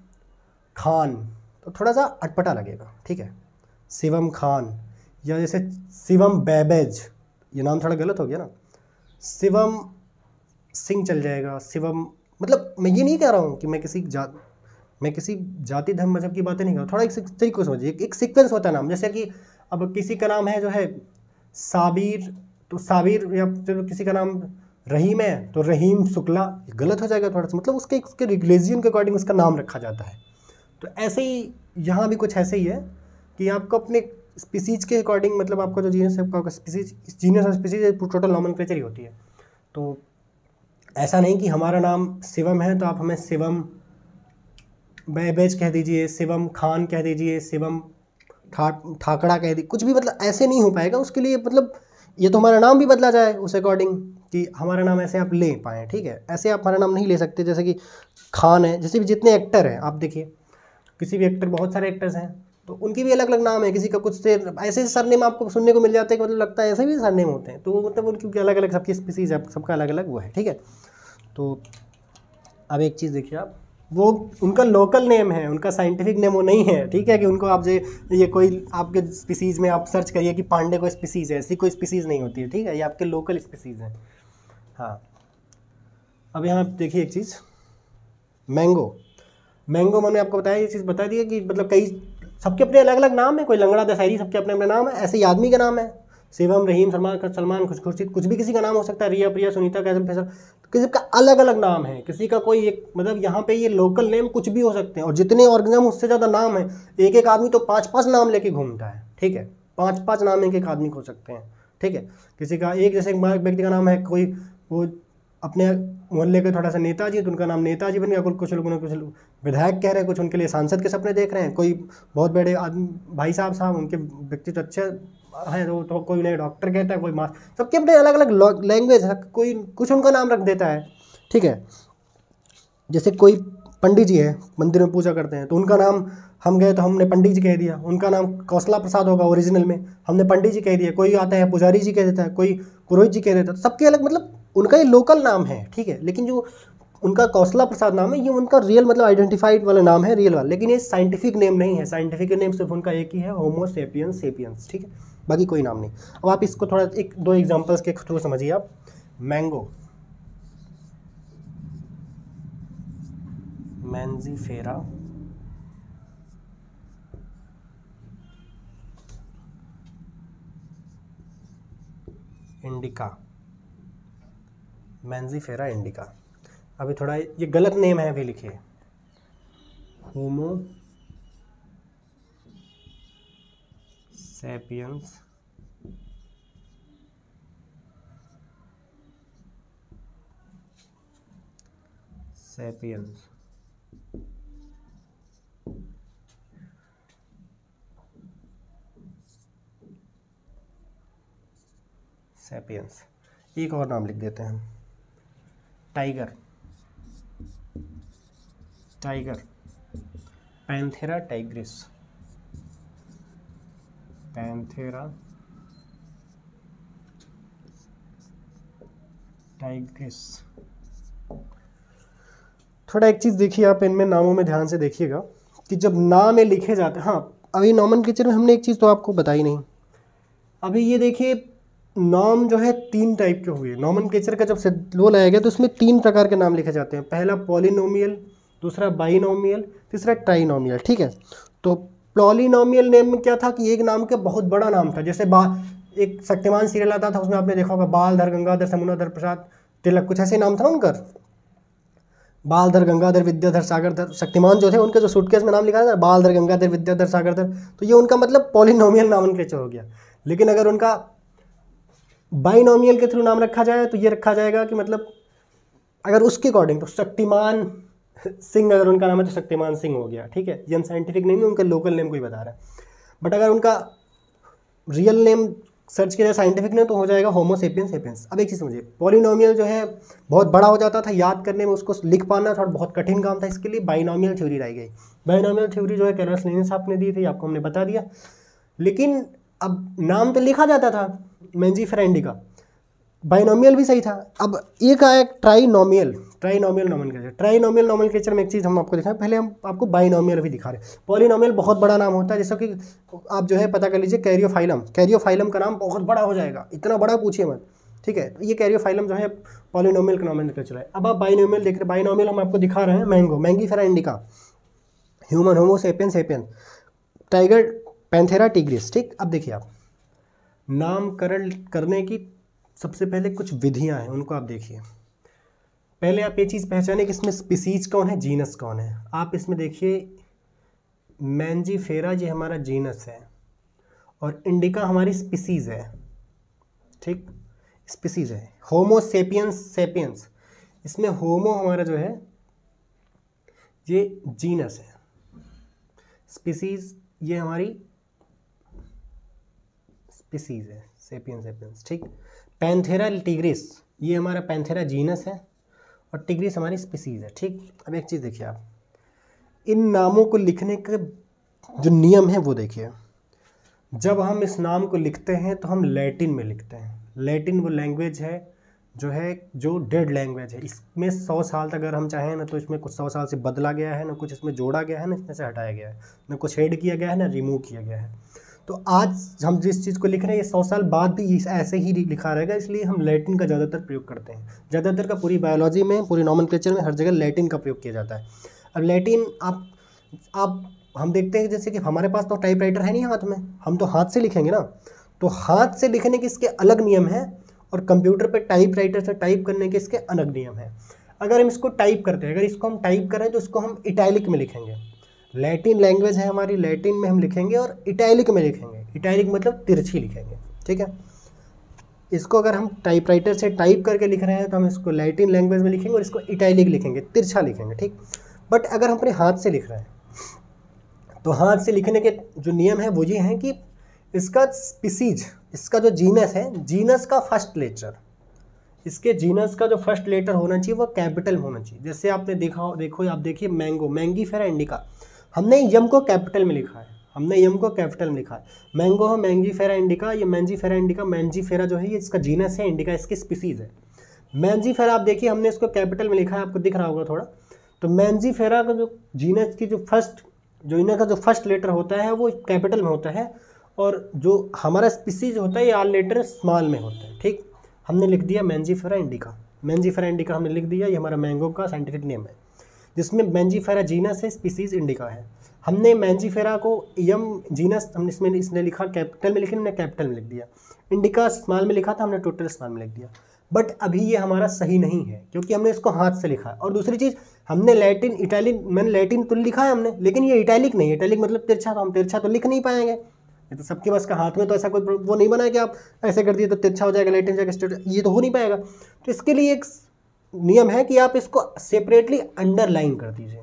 खान तो थोड़ा सा अटपटा लगेगा, ठीक है, शिवम खान, या जैसे शिवम बैबेज, ये नाम थोड़ा गलत हो गया ना, शिवम सिंह चल जाएगा, शिवम, मतलब मैं ये नहीं कह रहा हूँ कि मैं किसी जाति धर्म मजहब की बातें नहीं कर रहा, थोड़ा एक तरीके को समझिए, एक सीक्वेंस होता है नाम। जैसे कि अब किसी का नाम है जो है साबिर, तो साबिर, या जब किसी का नाम रहीम है तो रहीम शुक्ला, गलत हो जाएगा थोड़ा सा, मतलब उसके रिलीजियन के अकॉर्डिंग उसका नाम रखा जाता है। तो ऐसे ही यहाँ भी कुछ ऐसे ही है कि आपको अपने स्पीसीज के अकॉर्डिंग, मतलब आपका जो जीनस है, आपका स्पीसीज, जीनस और स्पीसीज टोटल नॉमेनक्लेचर ही होती है। तो ऐसा नहीं कि हमारा नाम शिवम है तो आप हमें शिवम बैबेज कह दीजिए, शिवम खान कह दीजिए, शिवम ठाकड़ा कह दीजिए, कुछ भी, मतलब ऐसे नहीं हो पाएगा। उसके लिए मतलब ये तो हमारा नाम भी बदला जाए उस अकॉर्डिंग कि हमारा नाम ऐसे आप ले पाएँ, ठीक है। ऐसे आप हमारा नाम नहीं ले सकते, जैसे कि खान है, जैसे भी जितने एक्टर हैं आप देखिए, किसी भी एक्टर, बहुत सारे एक्टर्स हैं तो उनके भी अलग अलग नाम है, किसी का कुछ से ऐसे सरनेम आपको सुनने को मिल जाते हैं कि मतलब लगता है ऐसे भी सरनेम होते हैं, तो मतलब उनकी अलग अलग, सबकी स्पीसीज है, सबका अलग अलग वो है, ठीक है। तो अब एक चीज़ देखिए आप, वो उनका लोकल नेम है, उनका साइंटिफिक नेम वो नहीं है, ठीक है, कि उनको आप ये कोई आपके स्पीसीज़ में आप सर्च करिए कि पांडे कोई स्पीसीज़ है, ऐसी कोई स्पीसीज़ नहीं होती है, ठीक है, ये आपके लोकल स्पीसीज़ हैं। हाँ, अब यहाँ देखिए एक चीज़, मैंगो, मैंगो मैंने आपको बताया, ये चीज़ बता दी है कि मतलब कई, सबके अपने अलग अलग नाम है, कोई लंगड़ा दशहरी, सबके अपने अपने नाम है। ऐसे ही आदमी का नाम है, शिवम, रहीम, सलमान, खुर्शीद, कुछ भी किसी का नाम हो सकता है, रिया, प्रिया, सुनीता, कैसम, फैसल, तो किसी का अलग अलग नाम है, किसी का कोई एक, मतलब यहाँ पे ये लोकल नेम कुछ भी हो सकते हैं। और जितने ऑर्गेनिज्म उससे ज़्यादा नाम है, एक एक आदमी तो 5-5 नाम लेके घूमता है, ठीक है, 5-5 नाम एक एक आदमी को हो सकते हैं, ठीक है। किसी का एक, जैसे व्यक्ति का नाम है कोई, वो अपने मोहल्ले के थोड़ा सा नेताजी, तो उनका नाम नेताजी बन गया, कुछ लोगों ने कुछ विधायक कह रहे हैं, कुछ उनके लिए सांसद के सपने देख रहे हैं, कोई बहुत बड़े आदमी भाई साहब उनके व्यक्तित्व अच्छे हैं तो कोई उन्हें डॉक्टर कहता है, कोई मास, सबके अपने अलग अलग लैंग्वेज है, कोई कुछ उनका नाम रख देता है, ठीक है। जैसे कोई पंडित जी है, मंदिर में पूजा करते हैं, तो उनका नाम, हम गए तो हमने पंडित जी कह दिया, उनका नाम कौशला प्रसाद होगा ओरिजिनल में, हमने पंडित जी कह दिया। कोई आता है पुजारी जी कह देता है, कोई पुरोहित जी कह देता है, सबके अलग, मतलब उनका ये लोकल नाम है, ठीक है। लेकिन जो उनका कौशला प्रसाद नाम है, ये उनका रियल, मतलब आइडेंटिफाइड वाला नाम है, रियल वाला, लेकिन ये साइंटिफिक नेम नहीं है। साइंटिफिक नेम सिर्फ उनका एक ही है, होमो सेपियंस सेपियंस, ठीक है, बाकी कोई नाम नहीं। अब आप इसको थोड़ा एक दो एग्जांपल्स के थ्रू समझिए आप। Mango, Mangifera, indica, Mangifera indica. अभी थोड़ा ये गलत नेम है, अभी लिखिए, होमो सैपियंस सैपियंस सेपियंस। एक और नाम लिख देते हैं, tiger, tiger, Panthera tigris, Panthera tigris. थोड़ा एक चीज़ देखिए आप इनमें नामों में ध्यान से देखिएगा कि जब नाम में लिखे जाते हैं, हाँ अभी नॉमेनक्लेचर में हमने एक चीज़ तो आपको बताई नहीं। अभी ये देखिए नाम जो है 3 टाइप के हुए। नॉमेनक्लेचर का जब से वो लाया गया तो उसमें 3 प्रकार के नाम लिखे जाते हैं। पहला पॉलिनोमियल, दूसरा बाइनोमियल, तीसरा ट्राइनोमियल। ठीक है, तो पॉलिनोमियल नेम में क्या था कि एक नाम का बहुत बड़ा नाम था। जैसे एक शक्तिमान सीरियल आता था, उसमें आपने देखा होगा बालधर, गंगाधर, समुद्रधर, प्रसाद, तिलक, कुछ ऐसे नाम था ना उनका। बालधर, गंगाधर, विद्याधर, सागरधर। शक्तिमान जो थे उनके जो सूटकेस में नाम लिखा था बालधर, गंगाधर, विद्याधर, सागरधर, तो ये उनका मतलब पॉलिनोमियल नॉमेनक्लेचर हो गया। लेकिन अगर उनका बाइनोमियल के थ्रू नाम रखा जाए तो ये रखा जाएगा कि मतलब अगर उसके अकॉर्डिंग तो शक्तिमान सिंह अगर उनका नाम है तो शक्तिमान सिंह हो गया। ठीक है, ये साइंटिफिक नेम है, उनका लोकल नेम कोई बता रहा है। बट अगर उनका रियल नेम सर्च किया जाए साइंटिफिक नेम तो हो जाएगा होमो सेपियंस सेपियंस। अब एक चीज़ समझिए, पॉलिनोमियल जो है बहुत बड़ा हो जाता था, याद करने में उसको लिख पाना थोड़ा बहुत कठिन काम था, इसके लिए बाइनोमियल थ्योरी लाई गई। बाइनोमियल थ्योरी जो है कैलर्स लिनियस आपने दी थी, आपको हमने बता दिया। लेकिन अब नाम तो लिखा जाता था मेंजीफेरा इंडिका, बाइनोमियल भी सही था। अब एक आया trinomial, trinomial nomenclature. Trinomial nomenclature में एक चीज़ हम आपको दिखाएं, पहले हम आपको बाइनोमियल भी दिखा रहे हैं। पॉलिनोमियल बहुत बड़ा नाम होता है, जैसा कि आप जो है पता कर लीजिए कैरियोफाइलम, कैरियोफाइलम का नाम बहुत बड़ा हो जाएगा, इतना बड़ा पूछिए मत। ठीक है, तो ये कैरियोफाइलम जो है पॉलिनोमियल का नॉमेनक्लेचर है। अब आप बाइनोमियल देख रहे हैं, बाइनोमियल हम आपको दिखा रहे हैं mango, Mangifera indica, human, Homo sapien sapien, tiger, Panthera tigris. ठीक, अब देखिए आप नामकरण करने की सबसे पहले कुछ विधियां हैं, उनको आप देखिए। पहले आप ये चीज़ पहचाने कि इसमें स्पीसीज कौन है, जीनस कौन है। आप इसमें देखिए मैंजीफेरा ये हमारा जीनस है और इंडिका हमारी स्पीसीज है। ठीक, स्पीसीज है। होमो सेपियंस सेपियंस, इसमें होमो हमारा जो है ये जीनस है, स्पीसीज ये हमारी स्पीसीज है, सेपियंस सेपियंस। ठीक, पैंथेरा टिग्रिस ये हमारा पैंथेरा जीनस है और टिग्रिस हमारी स्पीसीज है। ठीक, अब एक चीज़ देखिए आप, इन नामों को लिखने के जो नियम है वो देखिए। जब हम इस नाम को लिखते हैं तो हम लैटिन में लिखते हैं। लैटिन वो लैंग्वेज है जो डेड लैंग्वेज है। इसमें 100 साल तक अगर हम चाहें ना तो इसमें कुछ 100 साल से बदला गया है, ना कुछ इसमें जोड़ा गया है, ना इसमें से हटाया गया है, ना कुछ ऐड किया गया है, ना रिमूव किया गया है। तो आज हम जिस चीज़ को लिख रहे हैं ये 100 साल बाद भी ऐसे ही लिखा रहेगा, इसलिए हम लैटिन का ज़्यादातर प्रयोग करते हैं। ज़्यादातर का पूरी बायोलॉजी में, पूरी नॉमेनक्लेचर में हर जगह लैटिन का प्रयोग किया जाता है। अब लैटिन आप हम देखते हैं जैसे कि हमारे पास तो टाइपराइटर है नहीं हाथ में, हम तो हाथ से लिखेंगे ना, तो हाथ से लिखने के इसके अलग नियम हैं और कंप्यूटर पे टाइपराइटर से टाइप करने के इसके अलग नियम हैं। अगर हम इसको टाइप करते हैं, अगर इसको हम टाइप करें तो इसको हम इटैलिक में लिखेंगे। लैटिन लैंग्वेज है हमारी, लैटिन में हम लिखेंगे और इटैलिक में लिखेंगे। इटैलिक मतलब तिरछी लिखेंगे। ठीक है, इसको अगर हम टाइपराइटर से टाइप करके लिख रहे हैं तो हम इसको लैटिन लैंग्वेज में लिखेंगे और इसको इटैलिक लिखेंगे, तिरछा लिखेंगे। ठीक, बट अगर हम अपने हाथ से लिख रहे हैं तो हाथ से लिखने के जो नियम है वो ये हैं कि इसका स्पीसीज, इसका जो जीनस है, जीनस का फर्स्ट लेटर, इसके जीनस का जो फर्स्ट लेटर होना चाहिए वो कैपिटल होना चाहिए। जैसे आपने देखो आप देखिए मैंगो, मैंगीफेरा इंडिका, हमने यम को कैपिटल में लिखा है, हमने यम को कैपिटल में लिखा है। मैंगो है मैंगीफेरा इंडिका, ये मैंजीफेरा इंडिका, मैंजीफेरा जो है ये इसका जीनस है, इंडिका इसकी स्पीसीज है। मैंजीफेरा आप देखिए हमने इसको कैपिटल में लिखा है, आपको दिख रहा होगा थोड़ा। तो मैंजीफेरा का जो जीनस की जो इनका जो फर्स्ट लेटर होता है वो कैपिटल में होता है और जो हमारा स्पीसीज होता है ये आल लेटर स्मॉल में होता है। ठीक, हमने लिख दिया मैंजीफेरा इंडिका, मैंजीफेरा इंडिका हमने लिख दिया, ये हमारा मैंगो का साइंटिफिक नेम है, जिसमें मैंजीफेरा जीनस है, स्पीसीज इंडिका है। हमने मैंजीफेरा को यम जीनस हमने इसने लिखा कैपिटल में, लिखी हमने कैपिटल में लिख दिया। इंडिका स्मॉल में लिखा था, हमने टोटल स्मॉल में लिख दिया। बट अभी ये हमारा सही नहीं है क्योंकि हमने इसको हाथ से लिखा है। और दूसरी चीज़, हमने लैटिन इटैलिक, मैंने लैटिन तो लिखा है हमने, लेकिन ये इटैलिक नहीं है। इटैलिक मतलब तिरछा, तो हम तिरछा तो लिख नहीं पाएंगे। ये तो सबके बस का हाथ में तो ऐसा कोई वो नहीं बना है कि आप ऐसे कर दिए तो तिरछा हो जाएगा, लैटिन जाएगा स्ट्रेट, ये तो हो नहीं पाएगा। तो इसके लिए एक नियम है कि आप इसको सेपरेटली अंडरलाइन कर दीजिए।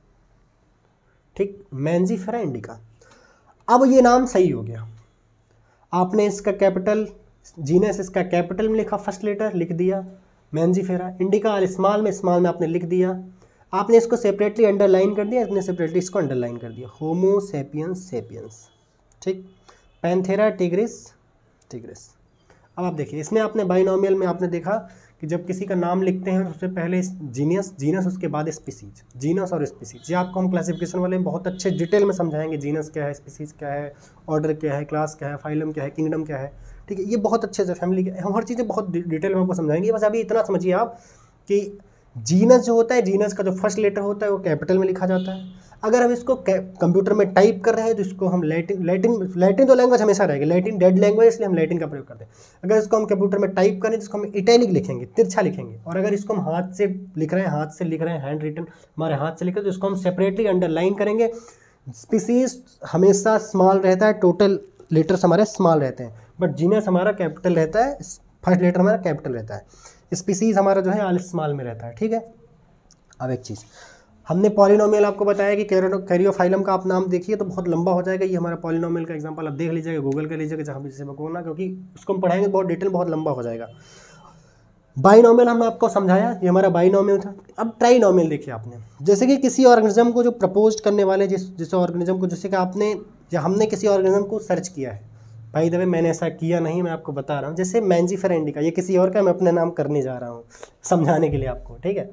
ठीक, मैंजीफेरा इंडिका। अब ये नाम सही हो गया, आपने इसका कैपिटल जीनस इसका कैपिटल में लिखा, फर्स्ट लेटर लिख दिया मैंजीफेरा। इंडिका स्मॉल में आपने लिख दिया। आपने इसको सेपरेटली अंडरलाइन कर दिया, इसने सेपरेटली इसको अंडरलाइन कर दिया, होमो सेपियंस सेपियंस, ठीक। Panthera tigris tigris. अब आप देखिए इसमें आपने बाइनोमियल में आपने देखा कि जब किसी का नाम लिखते हैं तो उससे पहले जीनस उसके बाद स्पीसीज, जीनस और स्पीसीज। ये आपको हम क्लासिफिकेशन वाले बहुत अच्छे डिटेल में समझाएंगे, जीनस क्या है, स्पीसीज क्या है, ऑर्डर क्या है, क्लास क्या है, फाइलम क्या है, किंगडम क्या है, ठीक है। ये बहुत अच्छे से फैमिली के हम हर चीज़ें बहुत डिटेल में आपको समझाएंगे। बस अभी इतना समझिए आप कि जीनस जो होता है, जीनस का जो फर्स्ट लेटर होता है वो कैपिटल में लिखा जाता है। अगर हम इसको कंप्यूटर में टाइप कर रहे हैं तो इसको हम लैटिन तो लैंग्वेज हमेशा रहेगी, लैटिन डेड लैंग्वेज, इसलिए हम लैटिन का प्रयोग करते हैं। अगर इसको हम कंप्यूटर में टाइप करें तो इसको हम इटैलिक लिखेंगे, तिरछा लिखेंगे। और अगर इसको हम हाथ से लिख रहे हैं, हैंड रिटन हमारे हाथ से लिख रहे हैं, तो इसको हम सेपरेटली अंडरलाइन करेंगे। स्पीसीज हमेशा स्मॉल रहता है, टोटल लेटर्स हमारे स्मॉल रहते हैं, बट जीनस हमारा कैपिटल रहता है, फर्स्ट लेटर हमारा कैपिटल रहता है, स्पीसीज हमारा जो है ऑल स्मॉल में रहता है, ठीक है। अब एक चीज़ हमने पॉलिनोमियल आपको बताया कि कैरियोफाइलम का आप नाम देखिए तो बहुत लंबा हो जाएगा। ये हमारा पॉलिनोमियल का एग्जांपल आप देख लीजिएगा, गूगल कर लीजिएगा जहाँ भी जैसे बकोना, क्योंकि उसको हम पढ़ाएंगे बहुत डिटेल, बहुत लंबा हो जाएगा। बाइनोमियल हमने आपको समझाया, ये हमारा बाइनोमियल था। अब ट्राइनोमियल देखिए आपने, जैसे कि किसी ऑर्गेनिज्म को जो प्रपोज करने वाले जिस ऑर्गेनिज्म को, जैसे कि आपने या हमने किसी ऑर्गेनिज्म को सर्च किया है, भाई दबे मैंने ऐसा किया नहीं, मैं आपको बता रहा हूँ। जैसे मैंजीफेरा इंडिका, ये किसी और का, मैं अपने नाम करने जा रहा हूँ समझाने के लिए आपको, ठीक है।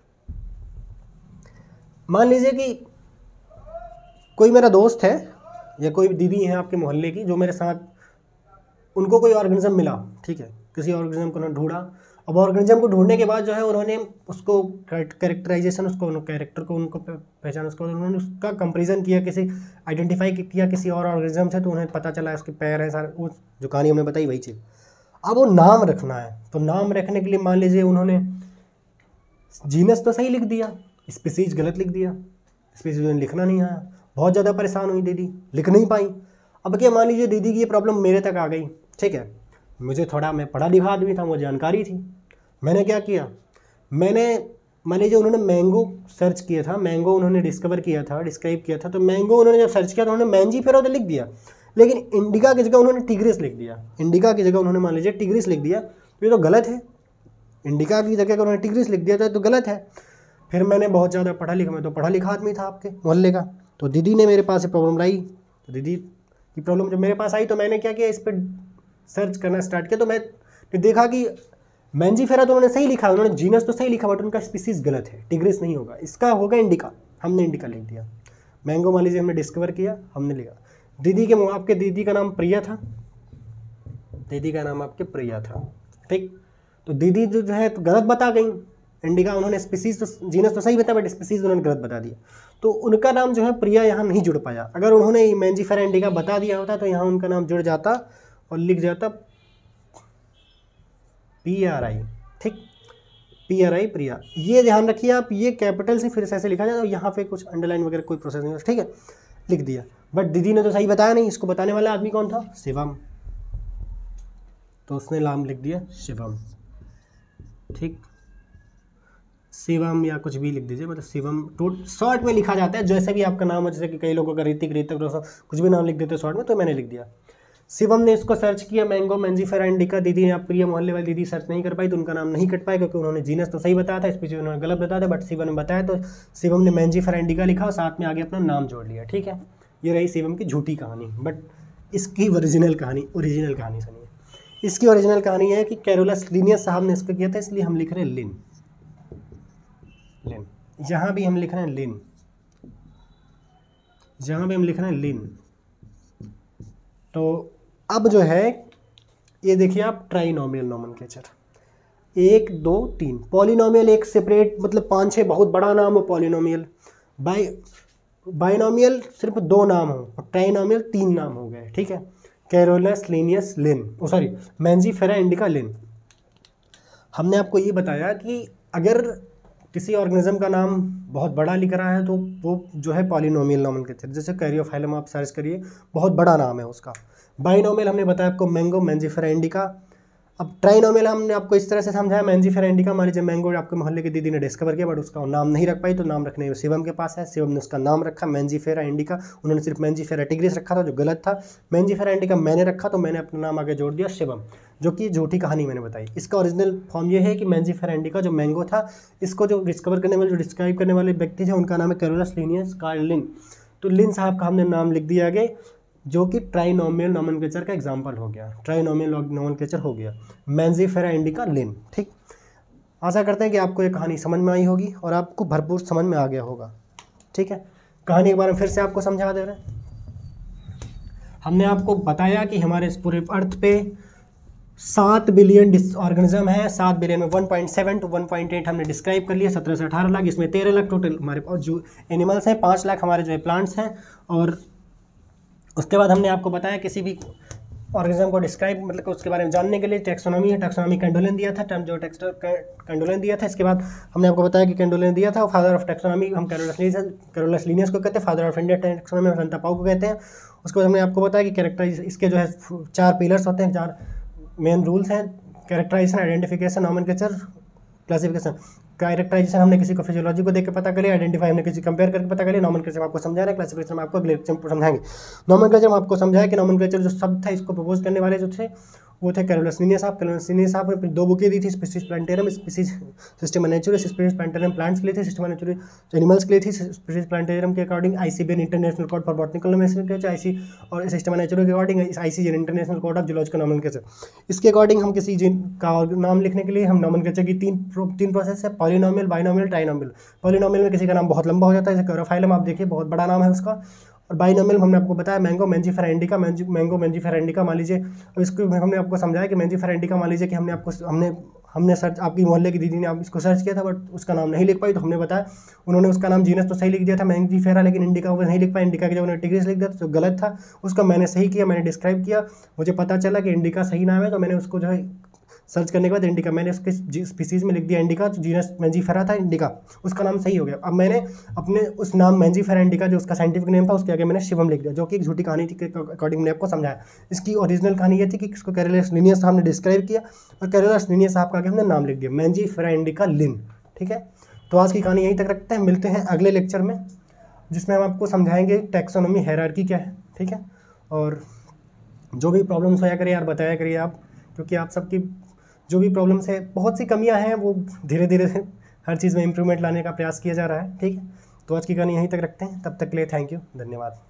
मान लीजिए कि कोई मेरा दोस्त है या कोई दीदी है आपके मोहल्ले की, जो मेरे साथ, उनको कोई ऑर्गेनिज्म मिला, ठीक है, किसी ऑर्गेनिज्म को उन्होंने ढूंढा। अब ऑर्गेनिज्म को ढूंढने के बाद जो है उन्होंने उसको कैरेक्टराइजेशन, उसको कैरेक्टर को उनको पहचान, उसको उन्होंने उसका कंपेरिजन किया, किसी आइडेंटिफाई किया किसी और ऑर्गेनिज्म से, तो उन्हें पता चला उसके पैर हैं सारे, वो जो कहानी हमने बताई वही चीज़। अब वो नाम रखना है, तो नाम रखने के लिए मान लीजिए उन्होंने जीनस तो सही लिख दिया, स्पीसीज गलत लिख दिया, स्पीसीज उन्हें लिखना नहीं आया, बहुत ज़्यादा परेशान हुई दीदी, लिख नहीं पाई। अब क्या, मान लीजिए दीदी की ये प्रॉब्लम मेरे तक आ गई, ठीक है, मुझे थोड़ा, मैं पढ़ा लिखा आदमी था, मुझे जानकारी थी। मैंने क्या किया, मैंने मान लीजिए उन्होंने मैंगो सर्च किया था, मैंगो उन्होंने डिस्क्राइब किया था, तो मैंगो उन्होंने जब सर्च किया तो उन्होंने मैंजीफेरा तो लिख दिया, लेकिन इंडिका की जगह उन्होंने टिग्रिस लिख दिया। इंडिका की जगह उन्होंने मान लीजिए टिग्रिस लिख दिया, तो ये तो गलत है। इंडिका की जगह उन्होंने टिग्रिस लिख दिया तो गलत है। फिर मैंने बहुत ज़्यादा पढ़ा लिखा, मैं तो पढ़ा लिखा आदमी था आपके मोहल्ले का, तो दीदी ने मेरे पास प्रॉब्लम लाई, तो दीदी की प्रॉब्लम जब मेरे पास आई तो मैंने क्या किया, इस पर सर्च करना स्टार्ट किया। तो मैं देखा कि मैंजीफेरा तो उन्होंने सही लिखा, उन्होंने जीनस तो सही लिखा, बट उनका स्पीसीज गलत है, टिग्रिस नहीं होगा, इसका होगा इंडिका। हमने इंडिका लिख दिया। मैंगो मान लीजिए हमने डिस्कवर किया, हमने लिखा। आपके दीदी का नाम प्रिया था, दीदी का नाम आपके प्रिया था, ठीक। तो दीदी जो है तो गलत बता गई, इंडिका उन्होंने स्पीसीज तो, जीनस तो सही बताया, बट स्पीसीज उन्होंने गलत बता दिया, तो उनका नाम जो है प्रिया यहाँ नहीं जुड़ पाया। अगर उन्होंने मैंजीफेरा इंडिका बता दिया होता तो यहाँ उनका नाम जुड़ जाता और लिख जाता PRI, ठीक, PRI प्रिया। ये ध्यान रखिए आप, ये कैपिटल से फिर से ऐसे लिखा जाता है, यहाँ पे कुछ अंडरलाइन वगैरह कोई प्रोसेस नहीं, ठीक है, लिख दिया। बट दीदी ने तो सही बताया नहीं, इसको बताने वाला आदमी कौन था, शिवम, तो उसने नाम लिख दिया शिवम, ठीक, शिवम या कुछ भी लिख दीजिए, मतलब शिवम शॉर्ट में लिखा जाता है, जैसे भी आपका नाम हो, जैसे कि कई लोगों का ऋतिक कुछ भी नाम लिख देते हैं शॉर्ट में, तो मैंने लिख दिया। शिवम ने इसको सर्च किया, मैंगो मैंजीफेरा इंडिका, दीदी ने, आप प्रिय मोहल्ले वाली दीदी सर्च नहीं कर पाई, तो उनका नाम नहीं कट पाया, क्योंकि उन्होंने जीनस तो सही बताया था, स्पीसीज उन्होंने गलत बताया था, बट शिवम ने बताया तो शिवम ने मैंजीफेरा इंडिका लिखा और साथ में आगे अपना नाम जोड़ लिया, ठीक है। ये रही शिवम की झूठी कहानी, बट इसकी ओरिजिनल कहानी सुनिए। इसकी ओरिजिनल कहानी है कि कैरोलस लिनियस साहब ने इसको किया था, इसलिए हम लिख रहे हैं लिन, यहाँ भी हम लिख रहे हैं लिन, जहाँ भी हम लिख रहे हैं लिन। तो अब जो है ये देखिए आप, ट्राइनोमियल नोमेनक्लेचर, 1 2 3, पॉलिनोमियल एक सेपरेट, मतलब 5-6 बहुत बड़ा नाम हो पॉलिनोमियल, बाइनोमियल सिर्फ 2 नाम हो, और ट्राइनोमियल 3 नाम हो गए, ठीक है। Carolus Linnaeus Linn, sorry Mangifera indica Linn. हमने आपको ये बताया कि अगर किसी ऑर्गेनिज्म का नाम बहुत बड़ा लिख रहा है तो वो जो है पॉलिनोमियल नोमेनक्लेचर, जैसे कैरियोफाइलम आप सर्च करिए, बहुत बड़ा नाम है उसका। बाइनोमियल हमने बताया आपको मैंगो मैंजीफेरा इंडिका। अब ट्राइनोमियल हमने आपको इस तरह से समझाया, मैंजीफेरा इंडिका मान लीजिए मैंगो आपके मोहल्ले की दीदी ने डिस्कवर किया, बट उसका नाम नहीं रख पाई, तो नाम रखने शिवम के पास है, शिवम ने उसका नाम रखा मैंजीफेरा इंडिका, उन्होंने सिर्फ मैंजीफेरा टिग्रिस रखा था जो गलत था, मैंजीफेरा इंडिका मैंने रखा, तो मैंने अपना नाम आगे जोड़ दिया शिवम। जो कि झूठी कहानी मैंने बताई। इसका ओरिजिनल फॉर्म ये है कि मैंजीफेरा इंडिका जो मैंगो था, इसको जो डिस्कवर करने वाले, जो डिस्क्राइब करने वाले व्यक्ति थे, उनका नाम है कैरोलस लिनियस कार्ल लिन। तो लिन साहब का हमने नाम लिख दिया आगे, जो कि ट्राइनोमियल नोमेनक्लेचर का एग्जाम्पल हो गया, ट्राइनोमियल नोमेनक्लेचर हो गया, मैंजीफेरा इंडिका लिन। ठीक, आशा करते हैं कि आपको ये कहानी समझ में आई होगी और आपको भरपूर समझ में आ गया होगा। ठीक है, कहानी के बारे में फिर से आपको समझा दे रहे हैं। हमने आपको बताया कि हमारे इस पूरे अर्थ पे 7 बिलियन ऑर्गेनिज्म है, 7 बिलियन में 1.7 to 1.8 हमने डिस्क्राइब कर लिया, 17 से 18 लाख, इसमें 13 लाख टोटल हमारे पास जो एनिमल्स हैं, 5 लाख हमारे जो है प्लांट्स हैं। और उसके बाद हमने आपको बताया किसी भी ऑर्गेनिज्म को डिस्क्राइब मतलब कि उसके बारे में जानने के लिए टैक्सोनॉमी है, टैक्सोनॉमी कैंडोलिन दिया था, टर्म जो कैंडोलिन दिया था। इसके बाद हमने आपको बताया कि कैंडोलिन दिया था, फादर ऑफ टैक्सोनॉमी हम कैरोलस लिनियस को कहते हैं, father of Indian taxonomy Santapau को कहते हैं। उसके बाद हमने आपको बताया कि कैरेक्टराइज इसके जो है 4 पिलर्स होते हैं, 4 मेन रूल्स हैं, characterisation, identification, nomenclature, classification. Characterisation हमने किसी को फिजियोलॉजी को देख के पता करें, आइडेंटिफाई हमने किसी कंपेयर करके पता करें, नोमेनक्लेचर आपको समझा रहे हैं, क्लासिफिकेशन में आपको अगले समझाएंगे। नोमेनक्लेचर में आपको समझाया कि नोमेनक्लेचर जो शब्द था इसको प्रपोज करने वाले जो थे वो थे कैरोलस लिनियस साहब। कैरोलस लिनियस साहब ने 2 बुकें दी थी, Species Plantarum, species system natural, Species Plantarum plants के लिए थी, सिस्टम नेचुरल एनिमल्स के लिए थी। स्पीसीज प्लांटेरियम के according ICBN international code for botanical nomenclature, IC, और सिस्टम नेचुरल के according ICJ international code of zoological nomenclature. इसके अकॉर्डिंग हम किसी जीन का नाम लिखने के लिए हम नोमेनक्लेचर की तीन प्रोसेस है, पॉलिनोमियल, बाइनोमियल, ट्राइनोमियल। पॉलिनोमियल में किसी का नाम बहुत लंबा हो जाता है, जैसे क्लोरोफाइलम आप देखिए बहुत बड़ा नाम है उसका। और बाइनोमियल हमने आपको बताया mango, Mangifera indica, mango Mangifera indica मान लीजिए। अब इसको हमने आपको समझाया कि मैंजीफेरा इंडिका मान लीजिए कि हमने सर्च, आपकी मोहल्ले की दीदी ने आप इसको सर्च किया था बट उसका नाम नहीं लिख पाई, तो हमने बताया उन्होंने उसका नाम जीनस तो सही लिख दिया था मैंजीफेरा, लेकिन इंडिका वो नहीं लिख पाया, इंडिका की जगह उन्होंने टिग्रिस लिख दिया तो गलत था। उसका मैंने सही किया, मैंने डिस्क्राइब किया, मुझे पता चला कि इंडिका सही नाम है, तो मैंने उसको जो है सर्च करने के बाद इंडिका मैंने उसके स्पीसीज में लिख दिया इंडिका, जो जीनस मैंजीफेरा था इंडिका, उसका नाम सही हो गया। अब मैंने अपने उस नाम मैंजीफेरा इंडिका जो उसका साइंटिफिक नेम था उसके आगे मैंने शिवम लिख दिया, जो कि एक झूठी कहानी थी के अकॉर्डिंग मैंने आपको समझाया। इसकी ओरिजिनल कहानी ये थी कि इसको कैरोलस लिनियस साहब ने डिस्क्राइब किया और कैरोलस लिनियस साहब का आगे हमने नाम लिख दिया मैंजीफेरा इंडिका लिन। ठीक है, तो आज की कहानी यहीं तक रखते हैं, मिलते हैं अगले लेक्चर में जिसमें हम आपको समझाएंगे टैक्सोनॉमी हायरार्की क्या है। ठीक है, और जो भी प्रॉब्लम्स होया करिए यार बताया करिए आप, क्योंकि आप सबकी जो भी प्रॉब्लम्स है, बहुत सी कमियां हैं, वो धीरे धीरे हर चीज़ में इम्प्रूवमेंट लाने का प्रयास किया जा रहा है। ठीक है, तो आज की कहानी यहीं तक रखते हैं, तब तक के लिए थैंक यू, धन्यवाद।